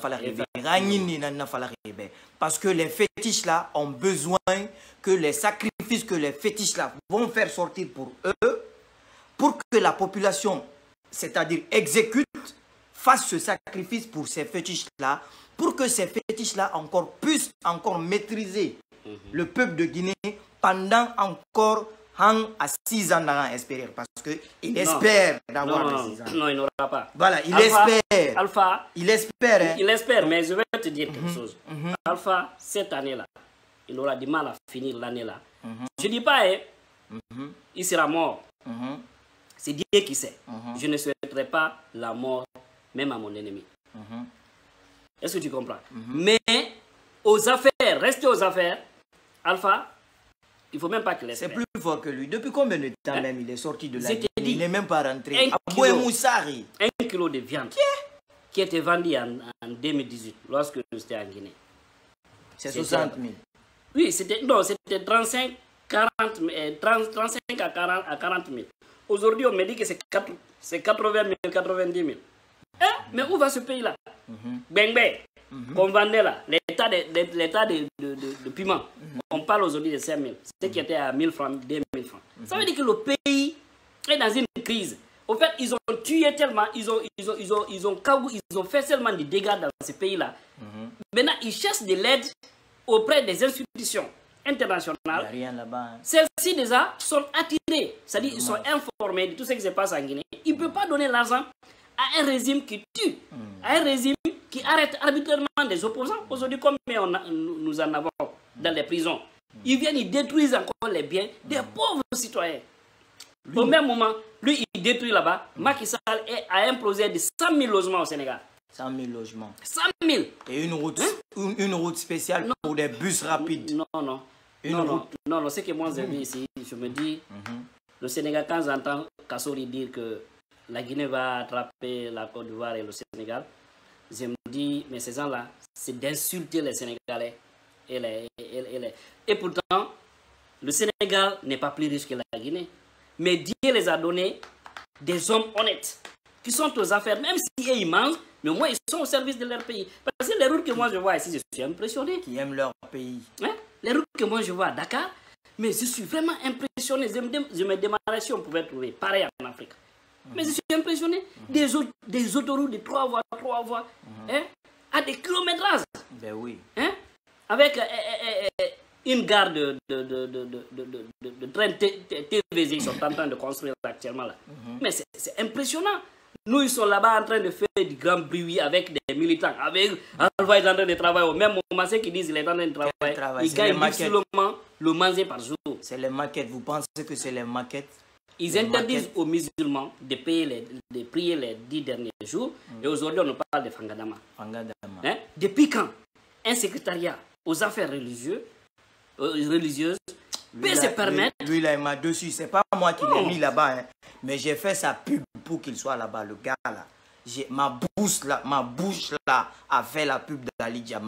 parce que les fétiches là ont besoin que les sacrifices que les fétiches là vont faire sortir pour eux, pour que la population, c'est-à-dire exécute, fasse ce sacrifice pour ces fétiches là, pour que ces fétiches là encore puissent encore maîtriser mm-hmm. le peuple de Guinée pendant encore un à six ans à espérer, parce qu'il espère d'avoir des six ans. Non, il n'aura pas. Voilà, il Alpha, espère. Alpha, il espère. Hein. Il espère, mais je vais te dire quelque mm-hmm. chose. Mm-hmm. Alpha, cette année-là, il aura du mal à finir l'année-là. Mm-hmm. Je ne dis pas, hein, mm-hmm. il sera mort. Mm-hmm. C'est Dieu qui sait. Mm-hmm. Je ne souhaiterais pas la mort, même à mon ennemi. Mm-hmm. Est-ce que tu comprends? Mm-hmm. Mais aux affaires, restez aux affaires, Alpha, il ne faut même pas qu'il espère. C'est plus fort que lui. Depuis combien de temps hein? même il est sorti de la Guinée? Il n'est même pas rentré. Un kilo, Moussari. un kilo de viande yeah. qui était vendu en, en deux mille dix-huit, lorsque j'étais en Guinée. C'est soixante mille. Oui, c'était trente-cinq, quarante, trente-cinq à quarante, à quarante mille. Aujourd'hui, on me dit que c'est quatre-vingt mille, quatre-vingt-dix mille. Hein? Mais où va ce pays-là? mm-hmm. Beng Beng. Mm-hmm. Qu'on vendait là, l'état de, de, de, de, de, de piment, mm-hmm. on parle aujourd'hui de cinq mille, ce qui était à mille francs, deux mille francs. Mm-hmm. Ça veut dire que le pays est dans une crise. Au fait, ils ont tué tellement, ils ont, ils ont, ils ont, ils ont, ils ont fait tellement de dégâts dans ce pays-là. Mm-hmm. Maintenant, ils cherchent de l'aide auprès des institutions internationales. Il n'y a rien là-bas. Hein. Celles-ci déjà sont attirées, c'est-à-dire ils sont informés de tout ce qui se passe en Guinée. Ils ne peuvent pas donner l'argent à un régime qui tue, mm-hmm. à un régime qui arrête arbitrairement des opposants. Aujourd'hui, comme on a, nous en avons dans les prisons, ils viennent, ils détruisent encore les biens des pauvres citoyens. Lui, au même moment, lui, il détruit là-bas. Macky Sall a imposé de cent mille logements au Sénégal. cent mille logements. cent mille. Et une route, hein? une, une route spéciale non. pour des bus rapides. Non, non. Une non, route. non, non, ce que moi j'ai vu ici, je me dis, mm-hmm. le Sénégal, quand j'entends Kassori dire que la Guinée va attraper la Côte d'Ivoire et le Sénégal, je me dis, mais ces gens-là, c'est d'insulter les Sénégalais. Et, les, et, et, les... et pourtant, le Sénégal n'est pas plus riche que la Guinée. Mais Dieu les a donné des hommes honnêtes, qui sont aux affaires, même si ils mangent, mais au moins ils sont au service de leur pays. Parce que les routes que moi je vois ici, je suis impressionné. Qui aiment leur pays. Hein? Les routes que moi je vois à Dakar, mais je suis vraiment impressionné. Je me, je me demandais si on pouvait trouver pareil en Afrique. Mais je suis impressionné. Mm-hmm. des, autres, des autoroutes de trois voies, trois voies, mm-hmm. hein, à des kilométrages. Ben oui. Hein, avec euh, euh, euh, une gare de, de, de, de, de, de, de, de train T V Z, ils sont en train de construire actuellement là. Mm-hmm. Mais c'est impressionnant. Nous, ils sont là-bas en train de faire du grand bruit avec des militants. Avec Alpha est en train de travailler. Au même moment, ceux qui disent qu'il est en train de travailler, travail, ils gagnent seulement le manger par jour. C'est les maquettes. Vous pensez que c'est les maquettes? Ils les interdisent maquettes. aux musulmans de, payer les, de prier les dix derniers jours. Mm. Et aujourd'hui, on nous parle de Fangadama. Fangadama. Hein? Depuis quand un secrétariat aux affaires religieuses, euh, religieuses peut se permettre... Lui, là, il m'a dessus. C'est pas moi qui l'ai mis là-bas. Hein. Mais j'ai fait sa pub pour qu'il soit là-bas, le gars là. Ma bouche là, ma bouche là a fait la pub d'Ali Jamal.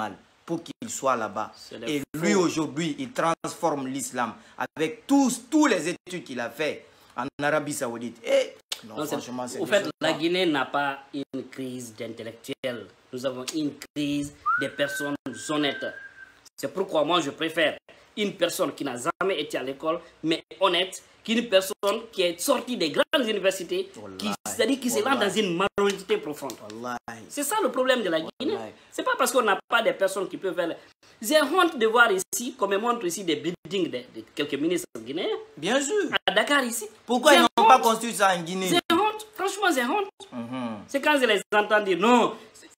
pour qu'il soit là-bas. Et lui, aujourd'hui, il transforme l'islam avec tous, tous les études qu'il a fait en Arabie Saoudite. Et non, non, franchement, c'est... Au fait, la Guinée n'a pas une crise d'intellectuels. Nous avons une crise des personnes honnêtes. C'est pourquoi moi, je préfère une personne qui n'a jamais été à l'école, mais honnête, qu'une personne qui est sortie des grandes universités, qui, c'est-à-dire qui se lance dans une malhonnêteté profonde. C'est ça le problème de la Guinée. C'est pas parce qu'on n'a pas des personnes qui peuvent faire... J'ai honte de voir ici, comme on montre ici des buildings de, de quelques ministres guinéens. Bien sûr. À Dakar ici. Pourquoi ils n'ont pas construit ça en Guinée? C'est honte. Franchement, c'est honte. Mm-hmm. C'est quand je les entends dire non,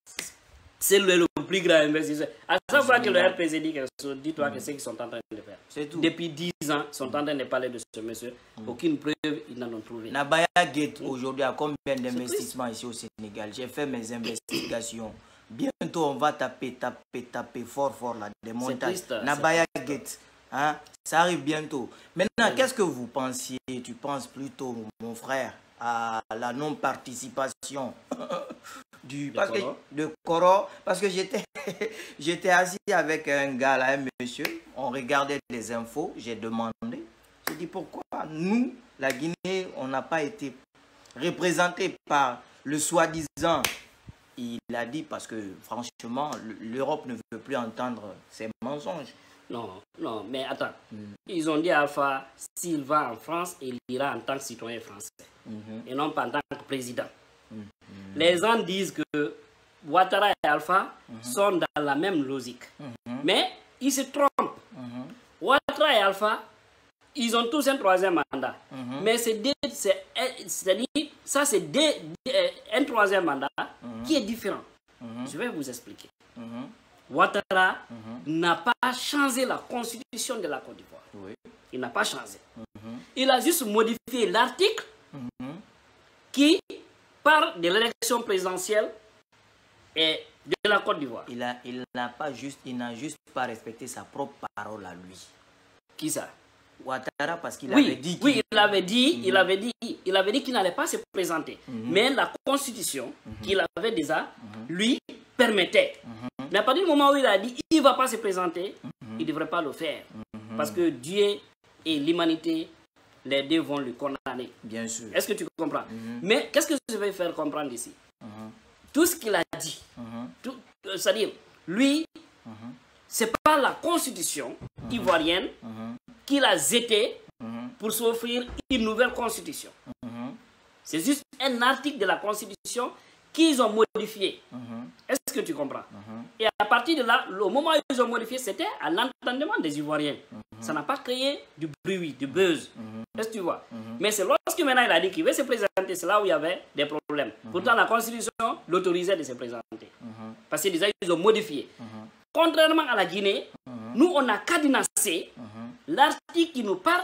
c'est le, le plus grand investisseur. À chaque fois que le R P C dit quelque chose, dis-toi que c'est ce qu'ils sont en train de faire. C'est tout. Depuis dix ans, ils sont en train de parler de ce monsieur. Mm. Aucune preuve, ils n'en ont trouvé. Nabaya Gate, aujourd'hui, a combien d'investissements ici au Sénégal? J'ai fait mes investigations. Bientôt, on va taper, taper, taper fort, fort là, des montagnes. Triste, Nabaya Gate, hein, ça arrive bientôt. Maintenant, qu'est-ce que vous pensiez? Tu penses plutôt, mon frère, à la non-participation du parce que, de Koro, parce que j'étais j'étais assis avec un gars là, un monsieur, on regardait des infos, j'ai demandé, j'ai dit pourquoi nous, la Guinée, on n'a pas été représenté par le soi-disant. Il a dit parce que franchement, l'Europe ne veut plus entendre ces mensonges. Non, non, mais attends. Mm. Ils ont dit à Alpha, s'il va en France, il ira en tant que citoyen français. Mm-hmm. Et non pas en tant que président. Mm-hmm. Les gens disent que Ouattara et Alpha mm-hmm. sont dans la même logique. Mm-hmm. Mais ils se trompent. Mm-hmm. Ouattara et Alpha, ils ont tous un troisième mandat. Mm-hmm. Mais c'est-à-dire, ça c'est un troisième mandat mm-hmm. qui est différent. Mm-hmm. Je vais vous expliquer. Mm-hmm. Ouattara mm-hmm. n'a pas changé la constitution de la Côte d'Ivoire. Oui. Il n'a pas changé. Mm-hmm. Il a juste modifié l'article mm-hmm. qui parle de l'élection présidentielle et de la Côte d'Ivoire. Il n'a il pas juste, il n'a juste pas respecté sa propre parole à lui. Qui ça? Ouattara, parce qu'il oui, avait dit... Oui, il avait dit, mm-hmm. il avait dit, il avait dit qu'il n'allait pas se présenter. Mm-hmm. Mais la constitution mm-hmm. qu'il avait déjà, mm-hmm. lui, permettait. Mm-hmm. Mais à partir du moment où il a dit qu'il ne va pas se présenter, mm-hmm. il ne devrait pas le faire. Mm-hmm. Parce que Dieu et l'humanité, les deux vont le condamner. Bien sûr. Est-ce que tu comprends? Mm-hmm. Mais qu'est-ce que je vais faire comprendre ici? Mm-hmm. Tout ce qu'il a dit, mm-hmm. euh, c'est-à-dire, lui, mm-hmm. ce n'est pas la constitution mm-hmm. ivoirienne mm-hmm. qu'il a jeté mm-hmm. pour s'offrir une nouvelle constitution. Mm-hmm. C'est juste un article de la constitution qu'ils ont modifié. Mm-hmm. Est-ce que tu comprends? Mm-hmm. Et à partir de là, le moment où ils ont modifié, c'était à l'entendement des Ivoiriens. Mm-hmm. Ça n'a pas créé du bruit, du buzz. Mm-hmm. Est-ce que tu vois? Mm-hmm. Mais c'est lorsque maintenant il a dit qu'il veut se présenter, c'est là où il y avait des problèmes. Mm-hmm. Pourtant, la Constitution l'autorisait de se présenter. Mm-hmm. Parce que déjà, ils ont modifié. Mm-hmm. Contrairement à la Guinée, mm-hmm. nous, on a cadenassé mm-hmm. l'article qui nous parle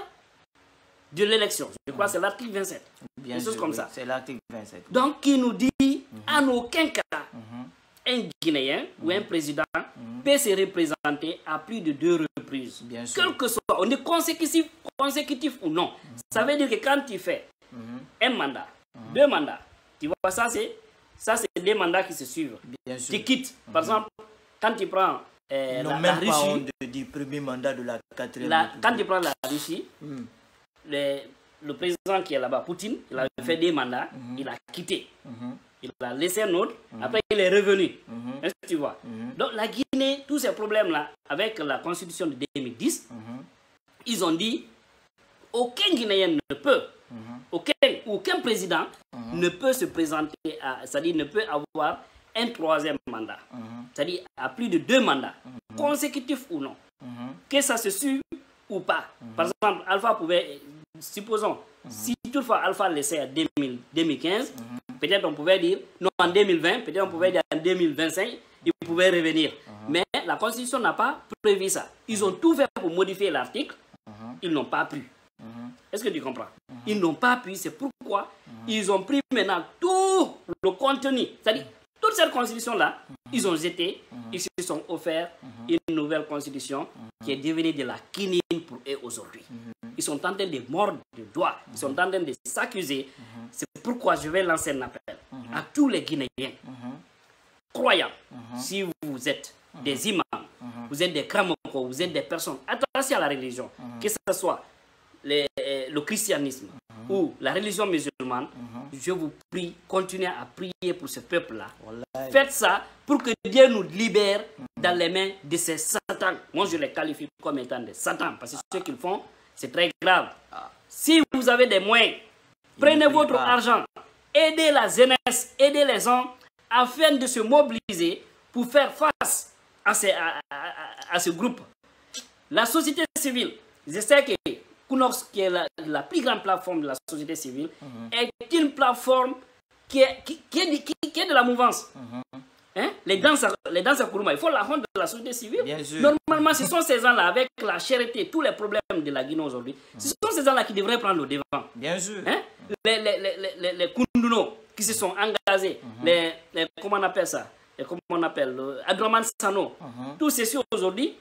de l'élection. Je crois que c'est l'article vingt-sept. Bien Des choses sûr, comme oui, ça. C'est l'article vingt-sept. Donc, qui nous dit mm-hmm. en aucun cas, mm-hmm. un Guinéen mm-hmm. ou un président mm-hmm. peut se représenter à plus de deux reprises. Bien sûr. Quel que soit, on est consécutif, consécutif ou non. Mm-hmm. Ça veut dire que quand tu fais mm-hmm. un mandat, mm-hmm. deux mandats, tu vois, ça c'est ça c'est des mandats qui se suivent. Bien sûr. Tu quittes. Mm-hmm. Par exemple, quand tu prends euh, non, la, même la pas Russie, on du premier mandat de la quatrième. La, quand tu prends la Russie, mm. le, le président qui est là-bas, Poutine, il a mm-hmm. fait des mandats, mm-hmm. il a quitté. Mm-hmm. Il a laissé un autre, mm-hmm. après il est revenu. Mm-hmm. Est-ce que tu vois? Mm-hmm. Donc la Guinée, tous ces problèmes-là, avec la constitution de deux mille dix, mm-hmm. ils ont dit, aucun Guinéen ne peut, mm-hmm. aucun, aucun président mm-hmm. ne peut se présenter, c'est-à-dire ne peut avoir un troisième mandat. Mm-hmm. C'est-à-dire à plus de deux mandats, mm-hmm. consécutifs ou non. Mm-hmm. Que ça se suive ou pas. Mm-hmm. Par exemple, Alpha pouvait, supposons, mm-hmm. si toutefois Alpha laissait à deux mille quinze, mm-hmm. peut-être on pouvait dire, non, en deux mille vingt, peut-être on pouvait dire en deux mille vingt-cinq, il pouvait revenir. Mm-hmm. Mais la Constitution n'a pas prévu ça. Ils ont tout fait pour modifier l'article, mm-hmm. ils n'ont pas pu. Mm-hmm. Est-ce que tu comprends? Mm-hmm. Ils n'ont pas pu, c'est pourquoi mm-hmm. ils ont pris maintenant tout le contenu. C'est-à-dire, toute cette constitution-là, mm-hmm. ils ont jeté, mm-hmm. ils se sont offerts mm-hmm. une nouvelle constitution mm-hmm. qui est devenue de la quinine pour eux aujourd'hui. Mm-hmm. Ils sont en train de mordre de doigts, ils sont en train de s'accuser. Mm-hmm. C'est pourquoi je vais lancer un appel mm-hmm. à tous les Guinéens, mm-hmm. croyants, mm-hmm. si vous êtes mm-hmm. des imams, vous êtes des cramocos, vous êtes des personnes attachées à la religion, uh-huh. que ce soit les, le christianisme uh-huh. ou la religion musulmane, uh-huh. je vous prie, continuez à prier pour ce peuple-là. Voilà. Faites ça pour que Dieu nous libère uh-huh. dans les mains de ces satans. Moi, je les qualifie comme étant des satans, parce que ce qu'ils font, c'est très grave. Ah. Si vous avez des moyens, il prenez votre pas. argent, aidez la jeunesse, aidez les gens, afin de se mobiliser pour faire face à, ces, à, à, à ce groupe. La société civile, je sais que Kunox, qui est la, la plus grande plateforme de la société civile, uh-huh. est une plateforme qui est, qui, qui, est, qui, qui est de la mouvance. Uh-huh. hein? Les danses, les danses à Kourouma, il faut la honte de la société civile. Bien sûr. Normalement, ce sont ces gens-là, avec la charité, tous les problèmes de la Guinée aujourd'hui, uh-huh. ce sont ces gens-là qui devraient prendre le devant. Bien sûr. Hein? Les, les, les, les, les Koundouno, qui se sont engagés, uh-huh. les, les, comment on appelle ça, les, comment on appelle, Abdourahmane Sano, uh-huh. tous ceci aujourd'hui,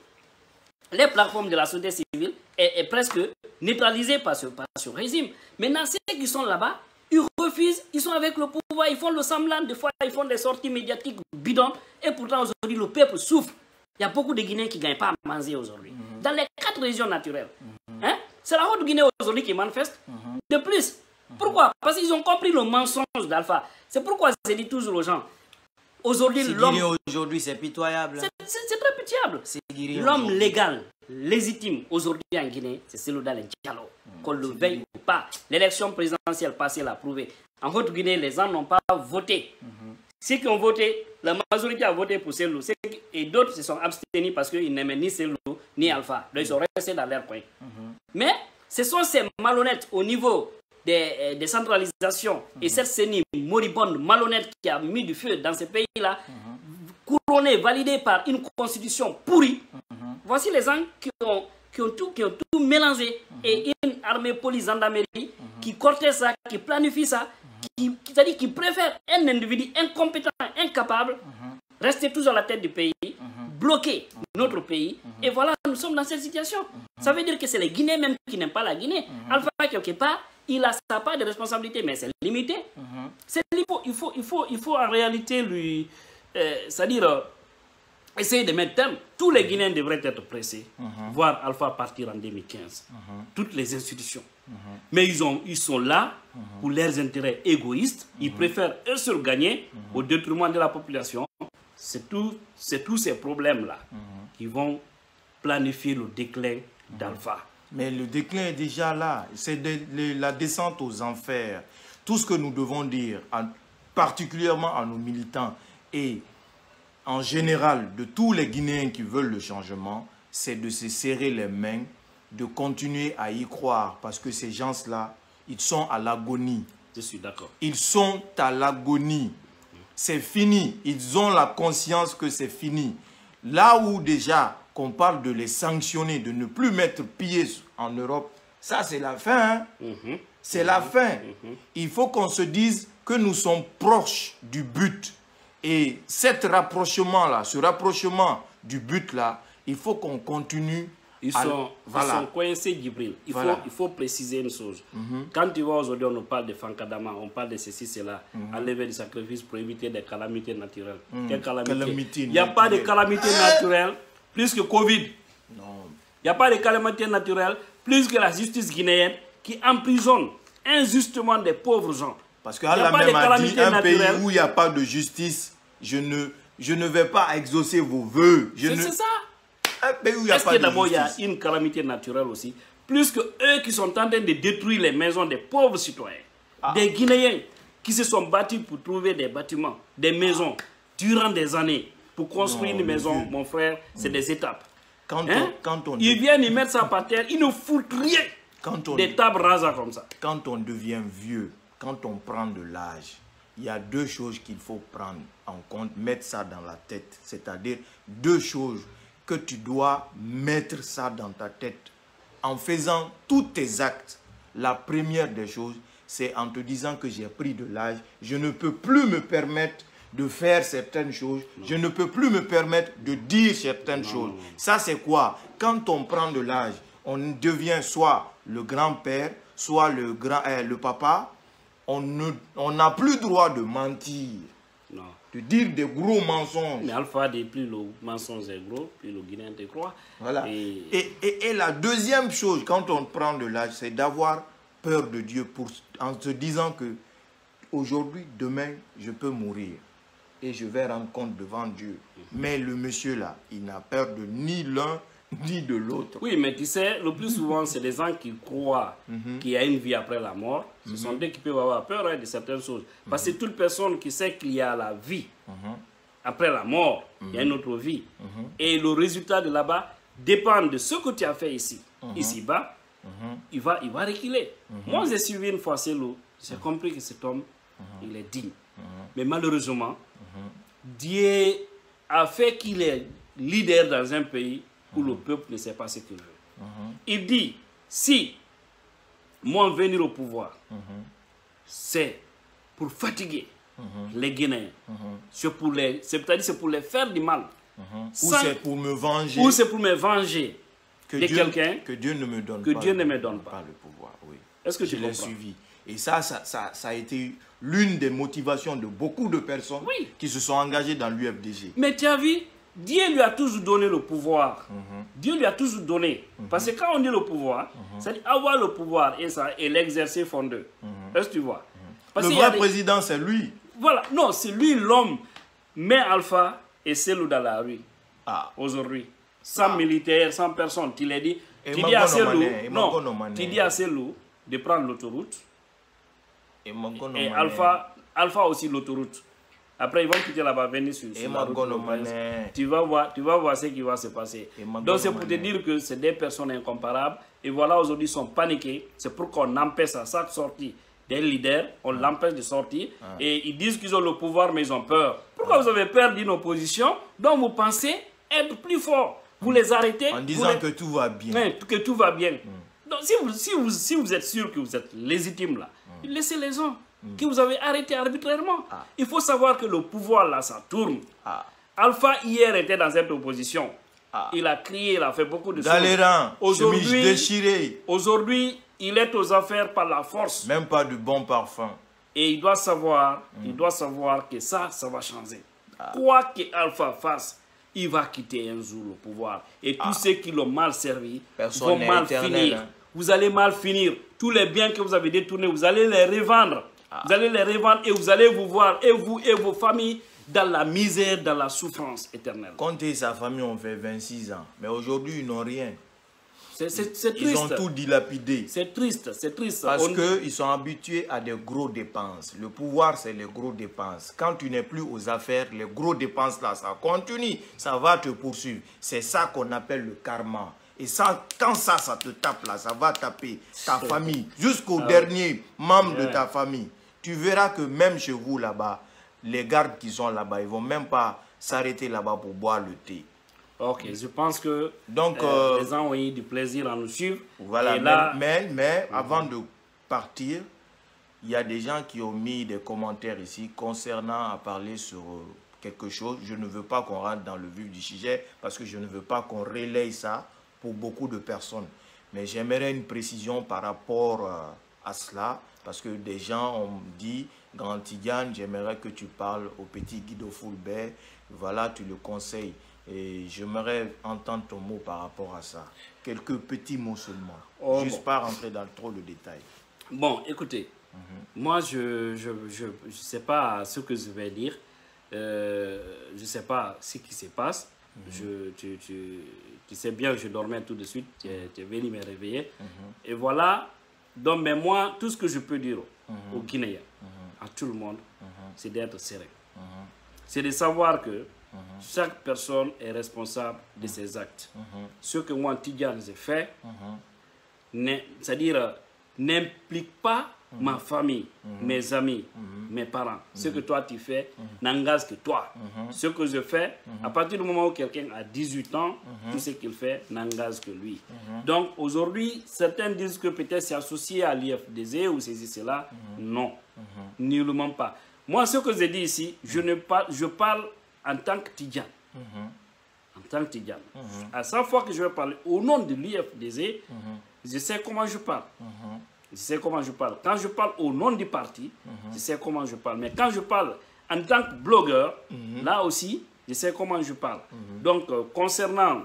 les plateformes de la société civile est, est presque neutralisées par ce, par ce régime. Maintenant, ceux qui sont là-bas, ils refusent, ils sont avec le pouvoir, ils font le semblant, des fois ils font des sorties médiatiques bidons, et pourtant aujourd'hui le peuple souffre. Il y a beaucoup de Guinéens qui ne gagnent pas à manger aujourd'hui. Uh-huh. Dans les quatre régions naturelles. Uh-huh. hein? C'est la Haute-Guinée aujourd'hui qui manifeste. Uh-huh. De plus, pourquoi? Parce qu'ils ont compris le mensonge d'Alpha. C'est pourquoi je dis toujours aux gens, aujourd'hui l'homme... aujourd'hui c'est pitoyable. C'est très pitoyable. L'homme légal, légitime aujourd'hui en Guinée, c'est celui d'Alain Diallo. Mmh, qu'on le veuille ou pas. L'élection présidentielle passée l'a prouvé. En Haute-Guinée, les gens n'ont pas voté. Mmh. Ceux qui ont voté, la majorité a voté pour Selou. Et d'autres se sont abstenus parce qu'ils n'aimaient ni Selou ni Alpha. Donc ils sont restés dans leur coin. Mmh. Mais ce sont ces malhonnêtes au niveau des, des centralisations mm-hmm. et cette CENI moribonde, malhonnête qui a mis du feu dans ces pays-là, mm-hmm. couronnée, validée par une constitution pourrie. Mm-hmm. Voici les gens qui ont, qui ont, tout, qui ont tout mélangé mm-hmm. et une armée police gendarmerie mm-hmm. qui cortait ça, qui planifie ça, mm-hmm. qui, c'est-à-dire qui préfère un individu incompétent, incapable, mm-hmm. rester toujours à la tête du pays, mm-hmm. bloquer mm-hmm. notre pays. Mm-hmm. Et voilà, nous sommes dans cette situation. Mm-hmm. Ça veut dire que c'est les Guinéens même qui n'aiment pas la Guinée. Mm-hmm. Alpha, quelque part, il a sa part de responsabilité, mais c'est limité. Uh-huh. C'est il faut, il faut, il faut, il faut en réalité lui, euh, c'est-à-dire euh, essayer de mettre terme. Tous les Guinéens devraient être pressés, uh-huh. voir Alpha partir en deux mille quinze. Uh-huh. Toutes les institutions. Uh-huh. Mais ils, ont, ils sont là uh-huh. pour leurs intérêts égoïstes. Uh-huh. Ils préfèrent eux se gagner uh-huh. au détriment de la population. C'est tout, c'est tous ces problèmes-là uh-huh. qui vont planifier le déclin uh-huh. d'Alpha. Mais le déclin est déjà là. C'est de, de, la descente aux enfers. Tout ce que nous devons dire, en, particulièrement à nos militants et en général de tous les Guinéens qui veulent le changement, c'est de se serrer les mains, de continuer à y croire. Parce que ces gens-là, ils sont à l'agonie. Je suis d'accord. Ils sont à l'agonie. C'est fini. Ils ont la conscience que c'est fini. Là où déjà... qu'on parle de les sanctionner, de ne plus mettre pied en Europe, ça c'est la fin. Hein? Mm-hmm. C'est mm-hmm. la fin. Mm-hmm. Il faut qu'on se dise que nous sommes proches du but. Et cet rapprochement-là, ce rapprochement du but-là, il faut qu'on continue. Ils, à... sont, voilà. ils sont coincés, Djibril. Il, voilà. faut, il faut préciser une chose. Mm-hmm. Quand tu vois aujourd'hui, on nous parle de Fankadama, on parle de ceci, cela, mm-hmm. enlever du sacrifice pour éviter des calamités naturelles. Mm-hmm. Quelle calamité? Calamité. Il n'y a pas de calamité naturelle. Plus que Covid. Non. Il n'y a pas de calamité naturelle, plus que la justice guinéenne qui emprisonne injustement des pauvres gens. Parce qu'Allah même a dit, un pays où il n'y a pas de justice, je ne, je ne vais pas exaucer vos vœux. C'est ne... ça. Un pays où il n'y a Est-ce pas que de d'abord il y a justice. une calamité naturelle aussi? Plus que eux qui sont en train de détruire les maisons des pauvres citoyens. Ah. Des Guinéens qui se sont battus pour trouver des bâtiments, des maisons, durant des années. Pour construire non, une maison, vieux. Mon frère, c'est mmh. des étapes. Quand hein? on, quand on ils viennent, ils mettent ça par terre, ils ne foutent rien. Quand on, des tables rases comme ça. Quand on devient vieux, quand on prend de l'âge, il y a deux choses qu'il faut prendre en compte, mettre ça dans la tête. C'est-à-dire deux choses que tu dois mettre ça dans ta tête. En faisant tous tes actes, la première des choses, c'est en te disant que j'ai pris de l'âge, je ne peux plus me permettre de faire certaines choses, non. je ne peux plus me permettre de dire certaines non. choses. Ça, c'est quoi? Quand on prend de l'âge, on devient soit le grand-père, soit le, grand, euh, le papa, on n'a on plus droit de mentir. Non. de dire des gros mensonges. Mais Alpha dit plus le mensonge est gros, plus le Guinéen te croit. Voilà. Et... Et, et, et la deuxième chose, quand on prend de l'âge, c'est d'avoir peur de Dieu pour, en se disant que aujourd'hui, demain, je peux mourir et je vais rendre compte devant Dieu. Mais le monsieur là, il n'a peur de ni l'un ni de l'autre. Oui, mais tu sais, le plus souvent, c'est des gens qui croient mm-hmm. qu'il y a une vie après la mort. Ce mm-hmm. sont eux qui peuvent avoir peur hein, de certaines choses. Mm-hmm. Parce que toute personne qui sait qu'il y a la vie mm-hmm. après la mort, mm-hmm. il y a une autre vie. Mm-hmm. Et le résultat de là-bas dépend de ce que tu as fait ici. Mm-hmm. Ici-bas, mm-hmm. il, va, il va reculer. Mm-hmm. Moi, j'ai suivi une fois Cellou. J'ai mm-hmm. compris que cet homme, mm-hmm. il est digne. Mm-hmm. Mais malheureusement, mm-hmm. Dieu a fait qu'il est leader dans un pays où le peuple ne sait pas ce qu'il veut. Uh-huh. Il dit, si moi venir au pouvoir, uh-huh. c'est pour fatiguer uh-huh. les Guinéens, uh-huh. c'est pour les, c'est-à-dire c'est pour les faire du mal. Uh-huh. Ou c'est pour me venger. Ou c'est pour me venger que de quelqu'un que Dieu ne me donne que pas, Dieu ne me le, donne pas. pas le pouvoir. Oui. Est-ce que je tu l'ai comprends? suivi. Et ça ça, ça, ça a été l'une des motivations de beaucoup de personnes oui. qui se sont engagées dans l'U F D G. Mais tu as vu, Dieu lui a toujours donné le pouvoir. Mm-hmm. Dieu lui a toujours donné. Mm-hmm. Parce que quand on dit le pouvoir, mm-hmm. c'est avoir le pouvoir et, ça, et l'exercer font deux. Mm-hmm. Est-ce que tu vois? Mm-hmm. Parce le vrai des... président, c'est lui. Voilà. Non, c'est lui l'homme. Mais Alpha et Cellou dans la rue. Ah. Aujourd'hui. Sans ah. militaire, sans personne. Tu l'as dit. Et tu dis à Cellou, non, tu dis à Cellou de prendre l'autoroute. Et, et Alpha, Alpha aussi l'autoroute. Après, ils vont quitter là-bas, venir sur, sur la route. Tu vas voir, tu vas voir ce qui va se passer. Donc, c'est pour te dire que c'est des personnes incomparables. Et voilà, aujourd'hui, ils sont paniqués. C'est pour qu'on empêche à chaque sortie des leaders. On ah. l'empêche de sortir. Ah. Et ils disent qu'ils ont le pouvoir, mais ils ont peur. Pourquoi ah. vous avez peur d'une opposition dont vous pensez être plus fort? Vous les arrêtez. En disant les... que tout va bien. Oui, que tout va bien. Mm. Donc, si vous, si, vous, si vous êtes sûr que vous êtes légitime là, mm. laissez les gens. Que vous avez arrêté arbitrairement. Ah. Il faut savoir que le pouvoir là, ça tourne. Ah. Alpha hier était dans cette opposition. Ah. Il a crié, il a fait beaucoup de dans choses. Les rangs, aujourd'hui, déchiré. Aujourd'hui, il est aux affaires par la force. Même pas de bon parfum. Et il doit savoir, mm. il doit savoir que ça, ça va changer. Ah. Quoi qu'Alpha fasse, il va quitter un jour le pouvoir. Et tous ah. ceux qui l'ont mal servi Personne vont mal éternel, finir. Hein. Vous allez mal finir. Tous les biens que vous avez détournés, vous allez les revendre. Ah. Vous allez les revendre et vous allez vous voir, et vous et vos familles, dans la misère, dans la souffrance éternelle. Comté et sa famille ont fait vingt-six ans, mais aujourd'hui, ils n'ont rien. C'est triste. Ils ont tout dilapidé. C'est triste, c'est triste. Parce On... qu'ils sont habitués à des gros dépenses. Le pouvoir, c'est les gros dépenses. Quand tu n'es plus aux affaires, les gros dépenses là, ça continue. Ça va te poursuivre. C'est ça qu'on appelle le karma. Et ça, quand ça, ça te tape là, ça va taper ta famille, jusqu'au ah, dernier membre yeah. de ta famille. Tu verras que même chez vous là-bas, les gardes qui sont là-bas, ils ne vont même pas s'arrêter là-bas pour boire le thé. Ok, je pense que Donc, euh, euh, les gens ont eu du plaisir à nous suivre. Voilà, et mais, là... mais, mais mm-hmm. avant de partir, il y a des gens qui ont mis des commentaires ici concernant à parler sur euh, quelque chose. Je ne veux pas qu'on rentre dans le vif du sujet parce que je ne veux pas qu'on relaye ça pour beaucoup de personnes. Mais j'aimerais une précision par rapport euh, à cela. Parce que des gens ont dit, Grand Tidiane, j'aimerais que tu parles au petit Guido Fulbert. Voilà, tu le conseilles. Et j'aimerais entendre ton mot par rapport à ça. Quelques petits mots seulement. Oh, Juste bon. Pas rentrer dans trop de détails. Bon, écoutez. Mm-hmm. Moi, je ne je, je, je sais pas ce que je vais dire. Euh, je ne sais pas ce qui se passe. Mm-hmm. je, tu, tu, tu sais bien que je dormais tout de suite. Tu es, tu es venu me réveiller. Mm-hmm. Et voilà. Donc, mais moi, tout ce que je peux dire mm-hmm. aux Guinéens, mm-hmm. à tout le monde, mm-hmm. c'est d'être serein. Mm-hmm. C'est de savoir que mm-hmm. chaque personne est responsable de ses actes. Mm-hmm. Ce que moi, Tidiane, j'ai fait, mm-hmm. c'est-à-dire, n'implique pas mm-hmm. ma famille, mm-hmm. mes amis, mm-hmm. mes parents. Mm-hmm. Ce que toi, tu fais mm-hmm. n'engage que toi. Mm-hmm. Ce que je fais, mm-hmm. à partir du moment où quelqu'un a dix-huit ans, mm-hmm. tout ce qu'il fait n'engage que lui. Mm-hmm. Donc, aujourd'hui, certains disent que peut-être c'est associé à l'I F D G ou ceci, cela. Mm-hmm. Non, mm-hmm. nullement pas. Moi, ce que je dis ici, je, ne parle, je parle en tant que Tidiane. Mm-hmm. En tant que Tidiane. Mm-hmm. À chaque fois que je vais parler au nom de l'I F D G, mm-hmm. je sais comment je parle. Mm-hmm. Je sais comment je parle. Quand je parle au nom du parti, mm-hmm. je sais comment je parle. Mais quand je parle en tant que blogueur, mm-hmm. là aussi, je sais comment je parle. Mm-hmm. Donc, euh, concernant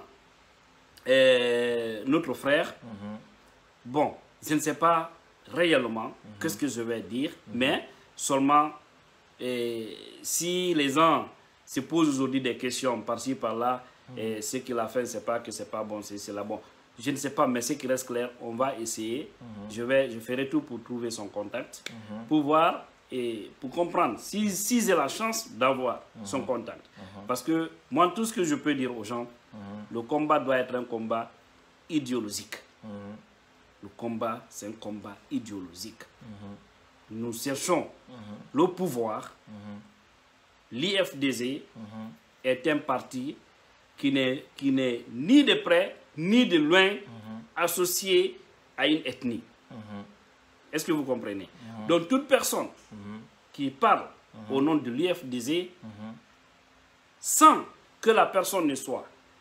euh, notre frère, mm-hmm. bon, je ne sais pas réellement mm-hmm. qu'est-ce que je vais dire, mm-hmm. mais seulement et, si les gens se posent aujourd'hui des questions par-ci, par-là, mm-hmm. et ce qu'il a fait, c'est pas que c'est pas bon, c'est là bon. Je ne sais pas, mais ce qui reste clair, on va essayer. Mm-hmm. Je vais, je ferai tout pour trouver son contact, mm-hmm. pour voir et pour comprendre si, si j'ai la chance d'avoir mm-hmm. son contact. Mm-hmm. Parce que moi, tout ce que je peux dire aux gens, mm-hmm. le combat doit être un combat idéologique. Mm-hmm. Le combat, c'est un combat idéologique. Mm-hmm. Nous cherchons mm-hmm. le pouvoir. Mm-hmm. L'I F D Z mm-hmm. est un parti qui n'est qui n'est ni de près ni de loin mm-hmm. associé à une ethnie. Mm-hmm. Est-ce que vous comprenez? Mm-hmm. Donc toute personne mm-hmm. qui parle mm-hmm. au nom de l'I F D Z mm-hmm. sans que la personne ne soit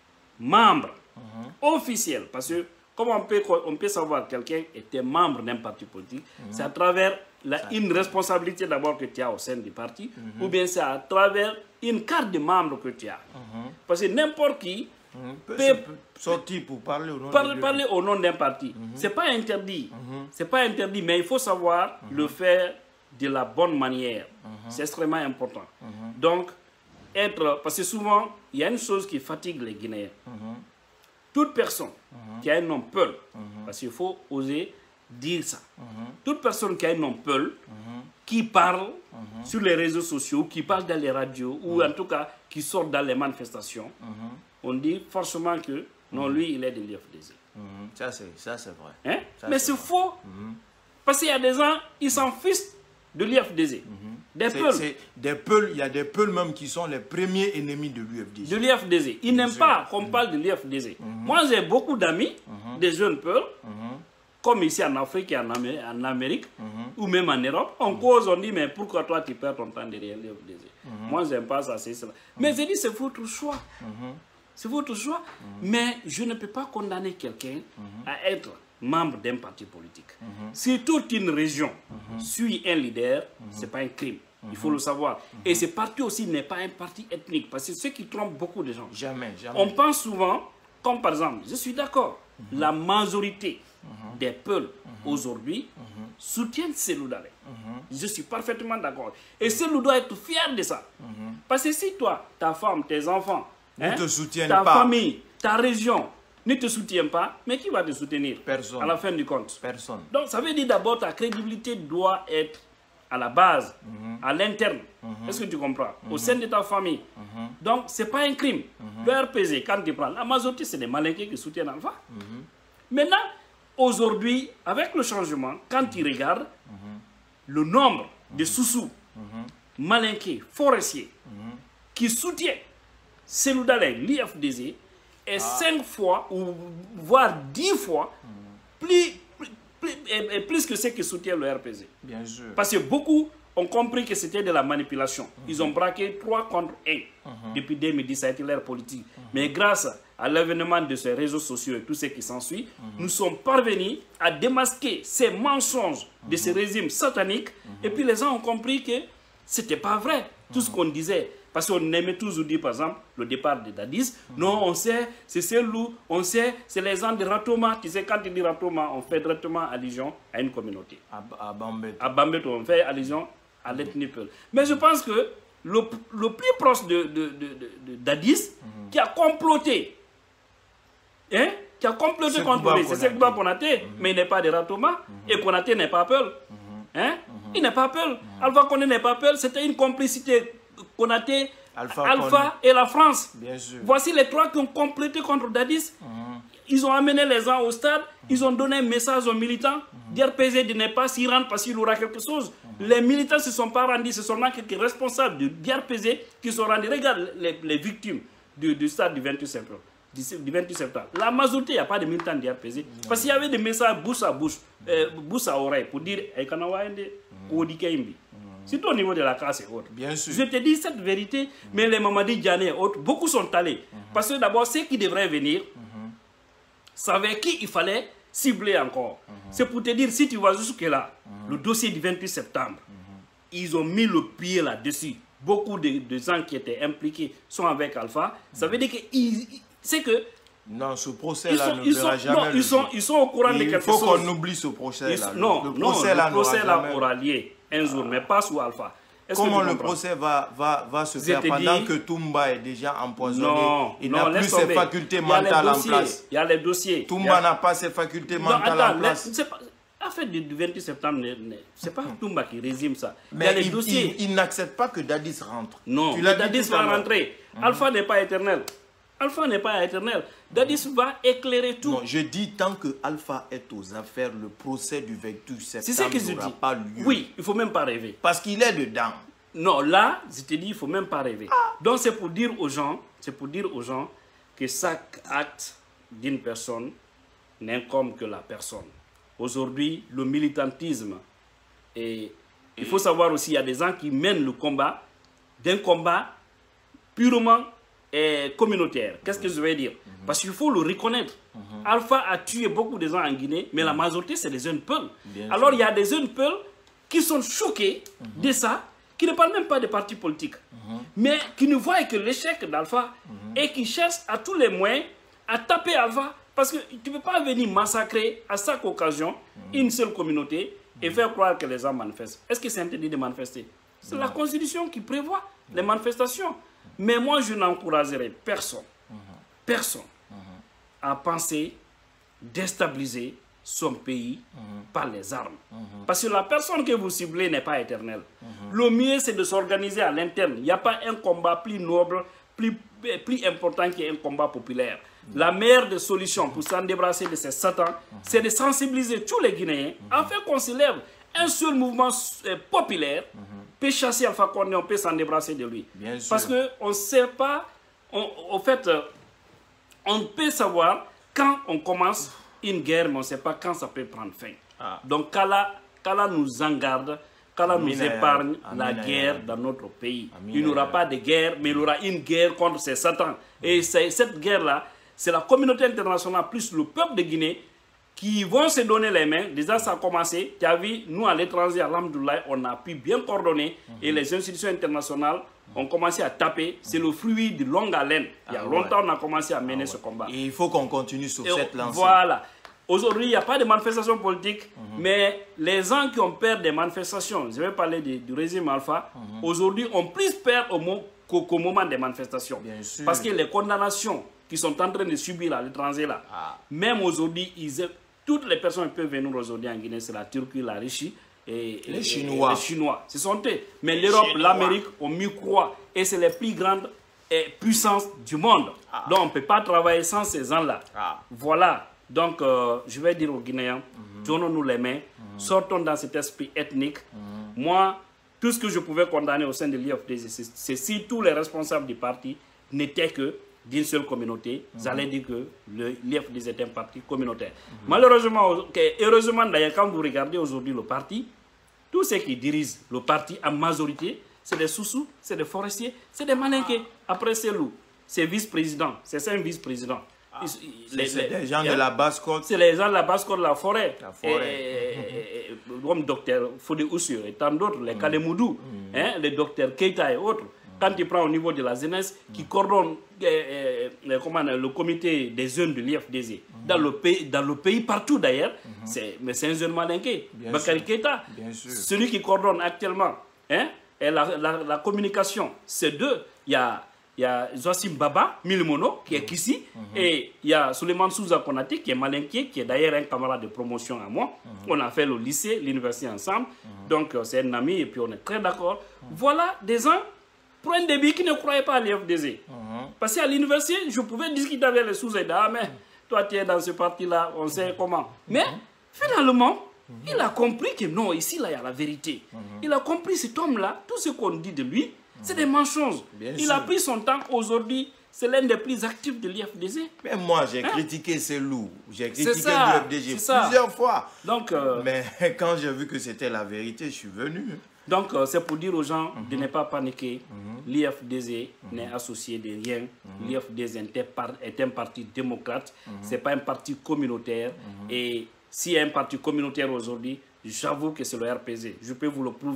membre mm-hmm. officiel, parce que comment on peut, on peut savoir que quelqu'un était membre d'un parti politique, mm-hmm. c'est à travers la, une responsabilité d'abord que tu as au sein du parti, mm-hmm. ou bien c'est à travers une carte de membre que tu as. Mm-hmm. Parce que n'importe qui Mmh. peut, peut sortir pour parler au nom parler, parler au nom d'un parti. Mmh. C'est pas interdit. Mmh. C'est pas interdit, mais il faut savoir mmh. le faire de la bonne manière. Mmh. C'est extrêmement important. Mmh. Donc, être... Parce que souvent, il y a une chose qui fatigue les Guinéens. Mmh. Toute personne mmh. qui a un nom Peul, mmh. parce qu'il faut oser dire ça. Mmh. Toute personne qui a un nom Peul, mmh. qui parle mmh. sur les réseaux sociaux, qui parle dans les radios, mmh. ou en tout cas qui sort dans les manifestations, mmh. on dit forcément que non, lui, il est de l'I F D Z. Mmh. Ça, c'est vrai. Hein? Mais c'est faux. Mmh. Parce qu'il y a des gens, ils s'en fichent de l'I F D Z. Mmh. Des Peuls. Des Peuls, il y a des Peuls même qui sont les premiers ennemis de l'I F D Z. De l'I F D Z. Ils n'aiment pas qu'on mmh. parle de l'I F D Z. Mmh. Moi, j'ai beaucoup d'amis, mmh. des jeunes Peuls, mmh. comme ici en Afrique et en, Amé en Amérique, mmh. ou même en Europe. On mmh. cause, on dit, mais pourquoi toi, tu perds ton temps derrière l'I F D Z? Mmh. Moi, je n'aime pas ça, c'est cela. Mmh. Mais j'ai dit, c'est votre choix. Mmh. C'est votre choix, mmh. mais je ne peux pas condamner quelqu'un mmh. à être membre d'un parti politique. Mmh. Si toute une région mmh. suit un leader, mmh. ce n'est pas un crime. Mmh. Il faut le savoir. Mmh. Et ce parti aussi n'est pas un parti ethnique, parce que c'est ce qui trompe beaucoup de gens. Jamais, jamais. On pense souvent, comme par exemple, je suis d'accord, mmh. la majorité mmh. des peuples mmh. aujourd'hui mmh. soutiennent Cellou Dalein. Mmh. Je suis parfaitement d'accord. Et Cellou doit être fier de ça. Mmh. Parce que si toi, ta femme, tes enfants, ne hein? te soutiennent ta pas. Ta famille, ta région ne te soutient pas, mais qui va te soutenir? Personne. À la fin du compte. Personne. Donc ça veut dire d'abord ta crédibilité doit être à la base, mm-hmm. à l'interne. Mm-hmm. Est-ce que tu comprends? Mm-hmm. Au sein de ta famille. Mm-hmm. Donc ce n'est pas un crime. Mm-hmm. Le R P Z, quand tu prends, la majorité, c'est des malinqués qui soutiennent Alpha. Mm-hmm. Maintenant, aujourd'hui, avec le changement, quand tu regardes, mm-hmm. le nombre de sous-sous, mm-hmm. malinqués, forestiers, mm-hmm. qui soutiennent Cellou Dalein, l'I F D Z, est cinq ah. fois, ou voire dix fois, mm. plus, plus, plus, plus que ceux qui soutiennent le R P Z. Bien sûr. Parce que beaucoup ont compris que c'était de la manipulation. Mm-hmm. Ils ont braqué trois contre un. Mm-hmm. Depuis deux mille dix, ça a été leur politique. Mm-hmm. Mais grâce à l'avènement de ces réseaux sociaux et tout ce qui s'ensuit, mm-hmm. nous sommes parvenus à démasquer ces mensonges mm-hmm. de ces régimes sataniques. Mm-hmm. Et puis les gens ont compris que ce n'était pas vrai, tout mm-hmm. ce qu'on disait. Parce qu'on aimait toujours dire, par exemple, le départ de Dadis. Mm-hmm. Non, on sait, c'est Cellou, on sait, c'est les gens de Ratoma. Tu sais, quand tu dis Ratoma, on fait directement allusion à une communauté. À, à Bambeto. À Bambeto, on fait allusion à l'ethnie Peul. Mais je pense que le, le plus proche de, de, de, de, de Dadis, mm-hmm. qui a comploté, hein, qui a comploté contre lui, c'est Sekouba Konaté, mm-hmm. mais il n'est pas de Ratoma, mm-hmm. et Konaté n'est pas Peul. Mm-hmm. Hein? Mm-hmm. Il n'est pas Peul. Mm-hmm. Alpha Condé n'est pas Peul, c'était une complicité. Konaté, Alpha, Alpha et la France. Bien sûr. Voici les trois qui ont complété contre Dadis. Mm-hmm. Ils ont amené les gens au stade. Mm-hmm. Ils ont donné un message aux militants. Mm-hmm. D R P Z de ne pas s'y rendre parce qu'il aura quelque chose. Mm-hmm. Les militants ne se sont pas rendus. Ce sont seulement quelques responsables de D R P Z qui sont rendus. Regarde les, les victimes du, du stade du vingt-huit septembre. Du vingt-huit septembre. La majorité, il n'y a pas de militants de D R P Z. Mm-hmm. Parce qu'il y avait des messages bouche à bouche, euh, bouche à oreille pour dire mm-hmm. Surtout au niveau de la classe et autres. Bien sûr. Je te dis cette vérité, mmh. mais les Mamadi Diané et autres, beaucoup sont allés. Mmh. Parce que d'abord, ceux qui devraient venir mmh. savaient qui il fallait cibler encore. Mmh. C'est pour te dire, si tu vas jusque là, mmh. le dossier du vingt-huit septembre, mmh. ils ont mis le pied là-dessus. beaucoup de, de gens qui étaient impliqués sont avec Alpha, ça veut dire que c'est que... Non, ce procès-là ne ils verra sont, jamais non, le ils sont, jour. ils sont au courant Il de quelque faut chose. qu'on oublie ce procès-là. Non, le non, procès, le procès là jamais... aura lieu un jour, mais pas sous Alpha. Comment le procès va, va, va se faire pendant dit, que Toumba est déjà empoisonné? Non, il n'a plus ses facultés mentales en place. Il y a les dossiers. Toumba n'a pas ses facultés non, mentales attends, en place. L'affaire du vingt-huit septembre, ce n'est pas Toumba qui résume ça. Mais il y a les il, dossiers. Il, il n'accepte pas que Dadis rentre. Non, tu Dadis va rentrer. Mmh. Alpha n'est pas éternel. Alpha n'est pas éternel. Dadis va éclairer tout. Non, je dis tant que Alpha est aux affaires, le procès du vingt-huit septembre n'aura pas lieu. Oui, il ne faut même pas rêver. Parce qu'il est dedans. Non, là, je te dis, il ne faut même pas rêver. Ah. Donc c'est pour dire aux gens, c'est pour dire aux gens que chaque acte d'une personne n'incombe que la personne. Aujourd'hui, le militantisme, et il faut savoir aussi, il y a des gens qui mènent le combat d'un combat purement eh, communautaire. Qu'est-ce que je veux dire? Mm-hmm. Parce qu'il faut le reconnaître. Mm-hmm. Alpha a tué beaucoup de gens en Guinée, mais mm-hmm. la majorité, c'est des jeunes Peuls. Alors, il y a des jeunes Peuls qui sont choqués mm-hmm. de ça, qui ne parlent même pas des partis politiques, mm-hmm. mais qui ne voient que l'échec d'Alpha mm-hmm. et qui cherchent à tous les moyens à taper Alpha. Parce que tu ne peux pas venir massacrer à chaque occasion mm-hmm. une seule communauté et mm-hmm. faire croire que les gens manifestent. Est-ce que c'est interdit de manifester? C'est la Constitution qui prévoit mm-hmm. les manifestations. Mm-hmm. Mais moi, je n'encouragerai personne, mm-hmm. personne mm-hmm. à penser déstabiliser son pays mm-hmm. par les armes. Mm-hmm. Parce que la personne que vous ciblez n'est pas éternelle. Mm-hmm. Le mieux, c'est de s'organiser à l'interne. Il n'y a pas un combat plus noble, plus, plus important qu'un combat populaire. Mm-hmm. La meilleure des solutions pour s'en débarrasser de ces satans, mm-hmm. c'est de sensibiliser tous les Guinéens mm-hmm. afin qu'on se lève. Un seul mouvement euh, populaire mm-hmm. peut chasser Alpha Condé, on peut s'en débarrasser de lui. Bien sûr. Parce qu'on ne sait pas, on, en fait, euh, on peut savoir quand on commence une guerre, mais on ne sait pas quand ça peut prendre fin. Ah. Donc, qu'Allah nous en garde, qu'Allah nous épargne Amina, la guerre Amina. Dans notre pays. Amina. Il n'y aura pas de guerre, mais il y aura une guerre contre ces satans. Et cette guerre-là, c'est la communauté internationale plus le peuple de Guinée qui vont se donner les mains. Déjà, ça a commencé. Tu as vu, nous, à l'étranger, à l'Alhamdoulilah, on a pu bien coordonner. Mm-hmm. Et les institutions internationales ont commencé à taper. C'est le fruit de longue haleine. Il y a ah, longtemps, ouais. on a commencé à mener ah, ce ouais. combat. Et il faut qu'on continue sur et cette lancée. Voilà. Aujourd'hui, il n'y a pas de manifestations politiques, mm-hmm. mais les gens qui ont peur des manifestations, je vais parler de, du régime Alpha, mm-hmm. aujourd'hui ont plus peur au, qu'au, qu'au moment des manifestations. Bien sûr. Parce que les condamnations qui sont en train de subir à l'étranger, là, ah. même aujourd'hui, ils, toutes les personnes qui peuvent venir aujourd'hui en Guinée, c'est la Turquie, la Russie et les, et, Chinois. et les Chinois. Ce sont eux. Mais l'Europe, l'Amérique, on m'y croit. Et c'est les plus grandes eh, puissances du monde. Ah. Donc, on ne peut pas travailler sans ces gens-là. Ah. Voilà. Donc, euh, je vais dire aux Guinéens, mm-hmm. donnons-nous les mains, mm-hmm. sortons dans cet esprit ethnique. Mm-hmm. Moi, tout ce que je pouvais condamner au sein de l'I F D Z, c'est si tous les responsables du parti n'étaient que d'une seule communauté, mm-hmm. j'allais dire que l'I F D Z est un parti communautaire. Mm-hmm. Malheureusement, heureusement d'ailleurs, quand vous regardez aujourd'hui le parti, tous ceux qui dirigent le parti en majorité, c'est des sous-sous, c'est des forestiers, c'est des malinqués. Après, c'est loup, c'est vice-président, c'est cinq vice-présidents. Ah, c'est les gens de la Basse-Côte. C'est les gens de la Basse-Côte, la forêt. La forêt. Comme docteur Fodé Oussur et tant d'autres, les mm. Kalemoudou, mm. hein, les docteurs Keita et autres. Mm. Quand tu prends au niveau de la jeunesse, mm. qui coordonne euh, euh, comment, le comité des jeunes de l'I F D Z, mm. dans, le pays, dans le pays, partout d'ailleurs, mm. mais c'est un jeune malinqué. Bakary Keita, celui qui coordonne actuellement hein, et la, la, la communication, c'est deux. Il y a. Il y a Joachim Baba, Milimono, qui est ici, mm-hmm. et il y a Souleymane Souza Konati, qui est malinqué, qui est d'ailleurs un camarade de promotion à moi. Mm-hmm. On a fait le lycée, l'université ensemble, mm-hmm. donc euh, c'est un ami, et puis on est très d'accord. Mm-hmm. Voilà des gens, pour un début, qui ne croyaient pas à l'I F D Z. Mm-hmm. Parce qu'à l'université, je pouvais discuter avec les Souza, ah, mais toi tu es dans ce parti-là, on sait comment. Mais mm-hmm. finalement, mm-hmm. il a compris que non, ici, là, il y a la vérité. Mm-hmm. Il a compris, cet homme-là, tout ce qu'on dit de lui, c'est des mensonges. Bien il sûr. A pris son temps aujourd'hui. C'est l'un des plus actifs de l'I F D Z. Mais moi, j'ai hein? critiqué ces loups. J'ai critiqué l'I F D Z plusieurs fois. Donc, euh, mais quand j'ai vu que c'était la vérité, je suis venu. Donc, euh, c'est pour dire aux gens mm-hmm. de ne pas paniquer. Mm-hmm. L'I F D Z mm-hmm. n'est associé de rien. Mm-hmm. L'I F D Z est un parti démocrate. Mm-hmm. Ce n'est pas un parti communautaire. Mm-hmm. Et s'il y a un parti communautaire aujourd'hui, j'avoue que c'est le R P G. Je peux vous le prouver.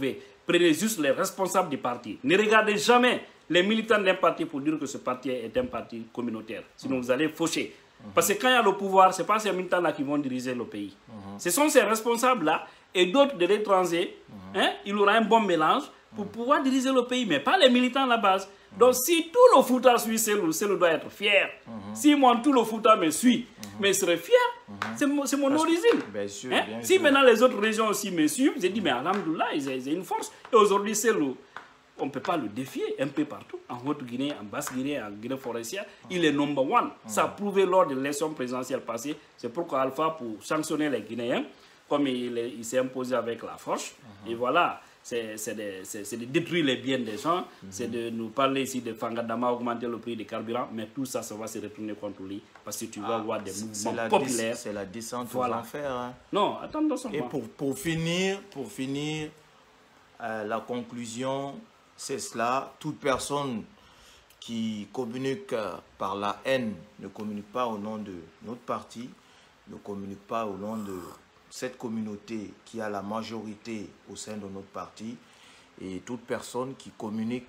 prenez juste les responsables du parti. Ne regardez jamais les militants d'un parti pour dire que ce parti est un parti communautaire. Sinon, mm-hmm. vous allez faucher. Mm-hmm. Parce que quand il y a le pouvoir, ce n'est pas ces militants-là qui vont diriger le pays. Mm-hmm. Ce sont ces responsables-là et d'autres de l'étranger. Mm-hmm. hein, il aura un bon mélange pour mm-hmm. pouvoir diriger le pays, mais pas les militants à la base. Mm-hmm. Donc, si tout le Fouta suit, Cellou doit être fier. Mm-hmm. Si moi, tout le Fouta me suit, mm-hmm. mais je serais fier. Mm-hmm. C'est mon, mon origine. Bien sûr, hein? bien si sûr. maintenant les autres régions aussi me suivent, j'ai dit, mais alhamdoulilah, ils ont une force. Et aujourd'hui, Cellou, on ne peut pas le défier un peu partout. En Haute-Guinée, en Basse-Guinée, en Guinée forestière, il est number one. Mm-hmm. Ça a prouvé lors de l'élection présidentielle passée. C'est pourquoi Alpha, pour sanctionner les Guinéens, comme il, il s'est imposé avec la force, mm-hmm. et voilà, c'est de, de détruire les biens des gens, mm-hmm. c'est de nous parler ici de Fangadama, augmenter le prix des carburants, mais tout ça, ça va se retourner contre lui, parce que tu vas ah, voir des mouvements populaires. C'est la descente voilà. aux enfers. Hein. Non, attends, Et pour, pour finir, pour finir euh, la conclusion, c'est cela, toute personne qui communique par la haine ne communique pas au nom de notre parti, ne communique pas au nom de cette communauté qui a la majorité au sein de notre parti, et toute personne qui communique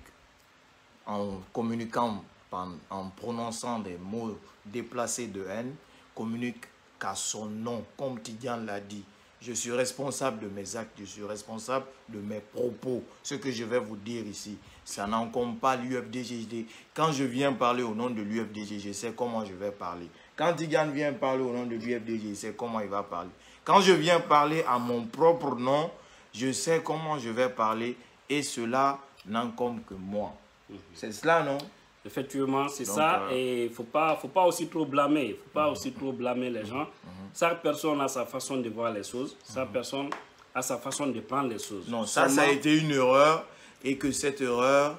en communiquant, en, en prononçant des mots déplacés de haine, communique qu'à son nom, comme Tidiane l'a dit. Je suis responsable de mes actes, je suis responsable de mes propos. Ce que je vais vous dire ici, ça n'encombre pas l'U F D G D. Quand je viens parler au nom de l'U F D G, je sais comment je vais parler. Quand Tidiane vient parler au nom de l'U F D G, je sais comment il va parler. Quand je viens parler à mon propre nom, je sais comment je vais parler et cela n'encombre que moi. Mm-hmm. C'est cela, non? Effectivement, c'est ça. Euh... Et il ne faut pas, faut pas aussi trop blâmer. Il ne faut pas mm-hmm. aussi trop blâmer les gens. Mm-hmm. Chaque personne a sa façon de voir les choses. Mm-hmm. Chaque personne a sa façon de prendre les choses. Non, ça, Seulement... ça a été une erreur. Et que cette erreur,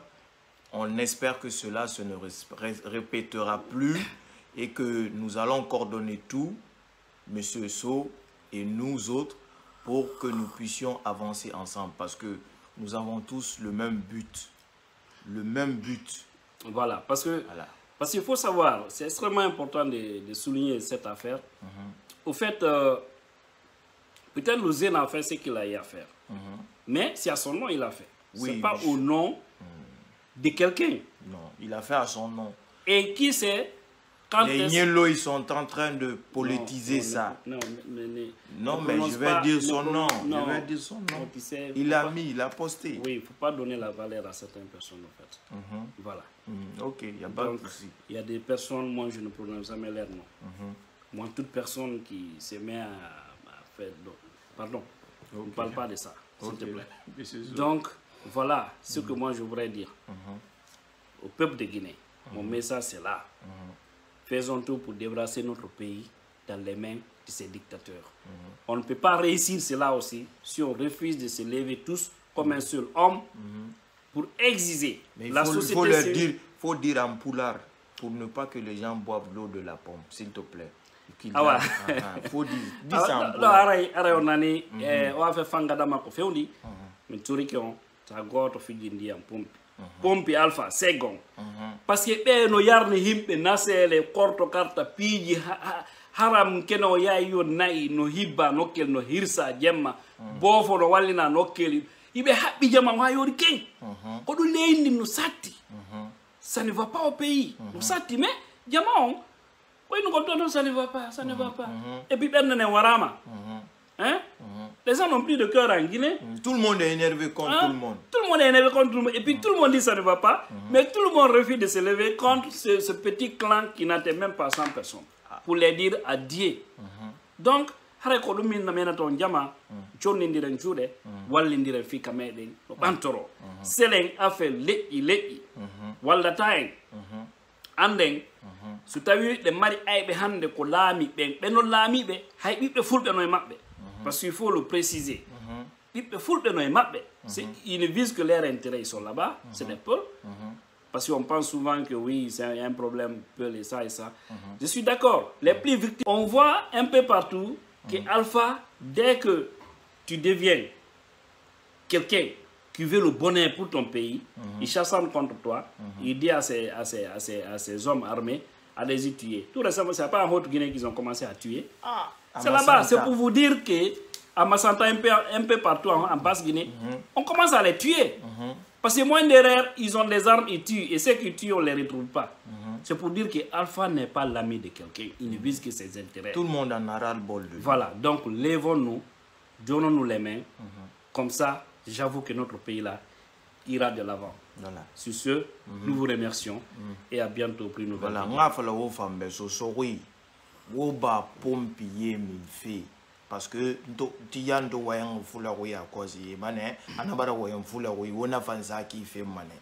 on espère que cela se ne répétera plus. Et que nous allons coordonner tout, M. So et nous autres, pour que nous puissions avancer ensemble. Parce que nous avons tous le même but. Le même but. Voilà, parce que voilà. parce qu'il faut savoir, c'est extrêmement important de, de souligner cette affaire. Mm-hmm. Au fait, euh, peut-être le Zé n'a fait ce qu'il a eu à faire. Mm-hmm. Mais c'est à son nom il a fait. Oui, c'est pas je... au nom mm. de quelqu'un. Non, il a fait à son nom. Et qui sait quand les Niello, ils sont en train de politiser non, non, ça. Non, mais, mais, non, mais je vais pas, dire son nom. Non, je vais dire son nom. Non, tu sais, il l'a pas, mis, il a posté. Oui, il ne faut pas donner la valeur à certaines personnes, en fait. Mm-hmm. Voilà. Mm, ok, il n'y a pas de souci. Il y a des personnes, moi, je ne prononce jamais leur nom. Mm-hmm. Moi, toute personne qui se met à, à faire... Donc, pardon, okay. On ne parle pas de ça, s'il okay. te plaît. Donc, voilà ce mm-hmm. que moi, je voudrais dire mm-hmm. au peuple de Guinée. Mm-hmm. Mon message, c'est là. Mm-hmm. Faisons tout pour débrasser notre pays dans les mains de ces dictateurs. Mm-hmm. On ne peut pas réussir cela aussi si on refuse de se lever tous comme un seul homme mm-hmm. pour exiger. Mais il la faut, société faut, leur dire, faut dire en poulard pour ne pas que les gens boivent l'eau de la pompe, s'il te plaît. Ah ouais. Il faut dire, dis ça en poulard. Aray, aray on ani, on a fait fangadama ko fewndi, mais turi ki on, ta goto fijindi en pompe. Pompi alpha second parce que ɓe no yarni himɓe nasele korto karta piiji haram keno yayi yo nayi no hibba nokkel no hirsa jemma boofo no wallina nokkel yiɓe haɓɓi jama ha yori ken ko ɗum leydi no satti ça ne va pas au pays no satti mais jama on koyno ko toon ça ne va pas ça ne va pas et puis ɓernde ne warama hein les gens n'ont plus de cœur en Guinée. Tout le monde est énervé contre hein? tout le monde. Tout le monde est énervé contre tout le monde. Et puis mm. tout le monde dit que ça ne va pas. Mm -hmm. Mais tout le monde refuse de se lever contre ce, ce petit clan qui n'atteint même pas cent personnes. Ah. Pour les dire adieu. Mm -hmm. Donc, hare ko dum min namena ton jama jonnindiren juude wallindiren fi kameden no bantoro selen afe leƴƴi leƴƴi wallata en anden so tawi ɗe mari ayɓe hande ko laami ɓen ɓe no laamiɓe hay ɓiɓɓe fulɓe no e maɓɓe parce qu'il faut le préciser ɓiɓɓe fulɓe no e maɓɓe ils ne visent que leur intérêt, ils sont là-bas c'est des peuples parce qu'on pense souvent que oui, c'est un problème, Peul et ça et ça. Mm-hmm. Je suis d'accord. Les plus victimes, on voit un peu partout que mm-hmm. Alpha, dès que tu deviens quelqu'un qui veut le bonheur pour ton pays, mm-hmm. il chasse contre toi, mm-hmm. il dit à ses, à, ses, à, ses, à ses hommes armés, allez y tuer. Tout récemment, ce n'est pas en Haute-Guinée qu'ils ont commencé à tuer. Ah, c'est là-bas, c'est pour vous dire que à Massanta, un peu, un peu partout en, en Basse-Guinée, mm-hmm. on commence à les tuer. Mm-hmm. Parce que moins derrière, ils ont des armes, ils tuent. Et ceux qui tuent, on ne les retrouve pas. Mm-hmm. C'est pour dire que Alpha n'est pas l'ami de quelqu'un. Il ne vise que ses intérêts. Tout le monde en a ras le bol de lui. Voilà. Donc, lèvons-nous, donnons-nous les mains. Mm-hmm. Comme ça, j'avoue que notre pays-là ira de l'avant. Voilà. Sur ce, mm-hmm. nous vous remercions. Mm-hmm. Et à bientôt pour une nouvelle voilà. Parce que tiyan do wayan fula wi akosi mane anabara wayan fula wi wona fansa ki fe mane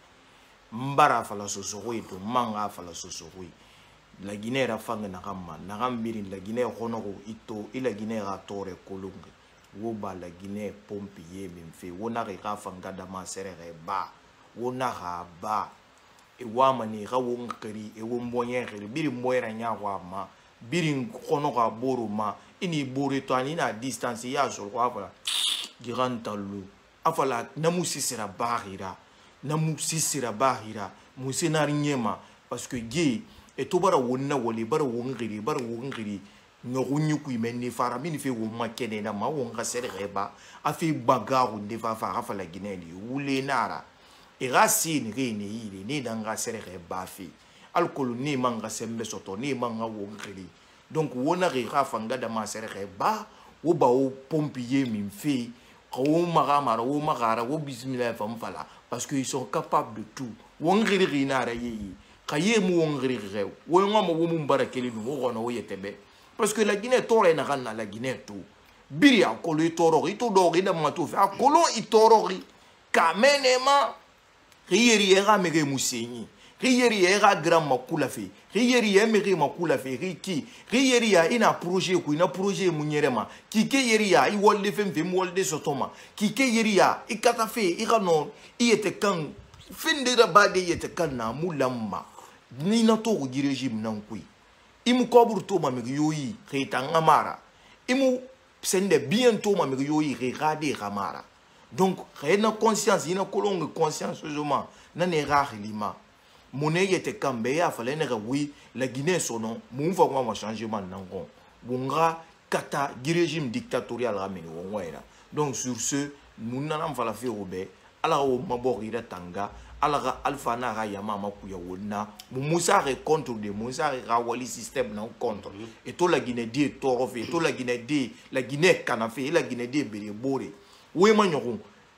mbara fala soso wi to manga fala soso wi la Guinée ra fanga na gamma na gambiri la Guinée honoko ito ila Guinée ra tore kolunga wo ba la Guinée pompier min fe wona ga fanga da ma serere ba wona ha ba e wa mani ga won kari e won bonye kari biri moyra nya wa ma biri honoko aboro ma ini bore to ani na distance ya so ko afala giranta lu afala namu sisira bahira namu sisira bahira musenari nyema parce que gi e to bara wonna woli bara wongiri bara wongiri nyogunyu ku imeni fara mini fe wo makene na ma wonga sere reba afi bagaru de fa fa afala gineli wule nara e rasi ni rene ile ni danga sere reba fi alcool ni manga sembe soto ni manga wongiri. Donc, on a réfanga de ma serre ba, ou ba ou pompier min fait, ou maramara, ou marara, ou bismillah fam fala, parce qu'ils sont capables de tout. On rit na rayi, kaye mou on rit rew, ou on a mou mbarakeli nou, ou on a yetebe. Parce que la Guinée tore na ran la Guinée tout. Biri a kolo itorori, to dori na matou fe, a kolo itorori, kamenema, riyeri era mere mousseini. Riyeri era grand makula fe. Riyeri emere makula fe riki. Riyeri ya ina projet ku ina projet munyerema. Kike yeri ya i wolde fem fem wolde sotoma. Kike yeri ya i kata fe i kanon i ete kan findira bade yete kan na mulamba. Ni na to gi régime nan kui. Imu kobur to ma mi yoyi reta ngamara. Imu sende bien to ma mi yoyi regade ramara. Donc rena conscience ina kolonge conscience seulement na ne lima. Monnaie était cambé, il fallait que oui, la Guinée son nom, mon va voir un changement n'angon. Bonga, kata, régime dictatorial ramène au moins. Donc sur ce, nous n'allons pas la faire au bé. Alors au Maborira Tanga, alors Alpha Nara Yama Makuya Wona, Moussa contre des Moussa Rawali système non contre. Et tout la Guinée dit Torofé, tout la Guinée dit, la Guinée Canafé, et la Guinée dit Bérébore. Oui, Magnon.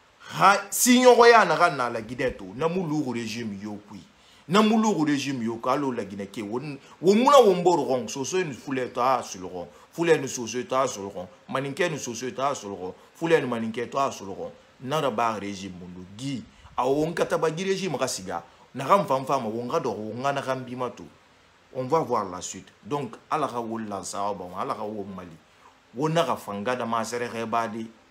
Si on voyait na la Guinée tout, Namoulou régime Yokui. Namoulou régime yokalo la Guinée qui won womuna womboron soso une fouleta sur le rond foulé une société sur le rond maninke une société sur le rond foulé une maninke toi sur le rond nara ba régime mundu gi a won kataba gi régime rasiga na ram fam fam wonga do wonga na rambi matu on va voir la suite donc ala ka wolla sawaba ala ka wo mali wona ka fanga da ma sere rebadi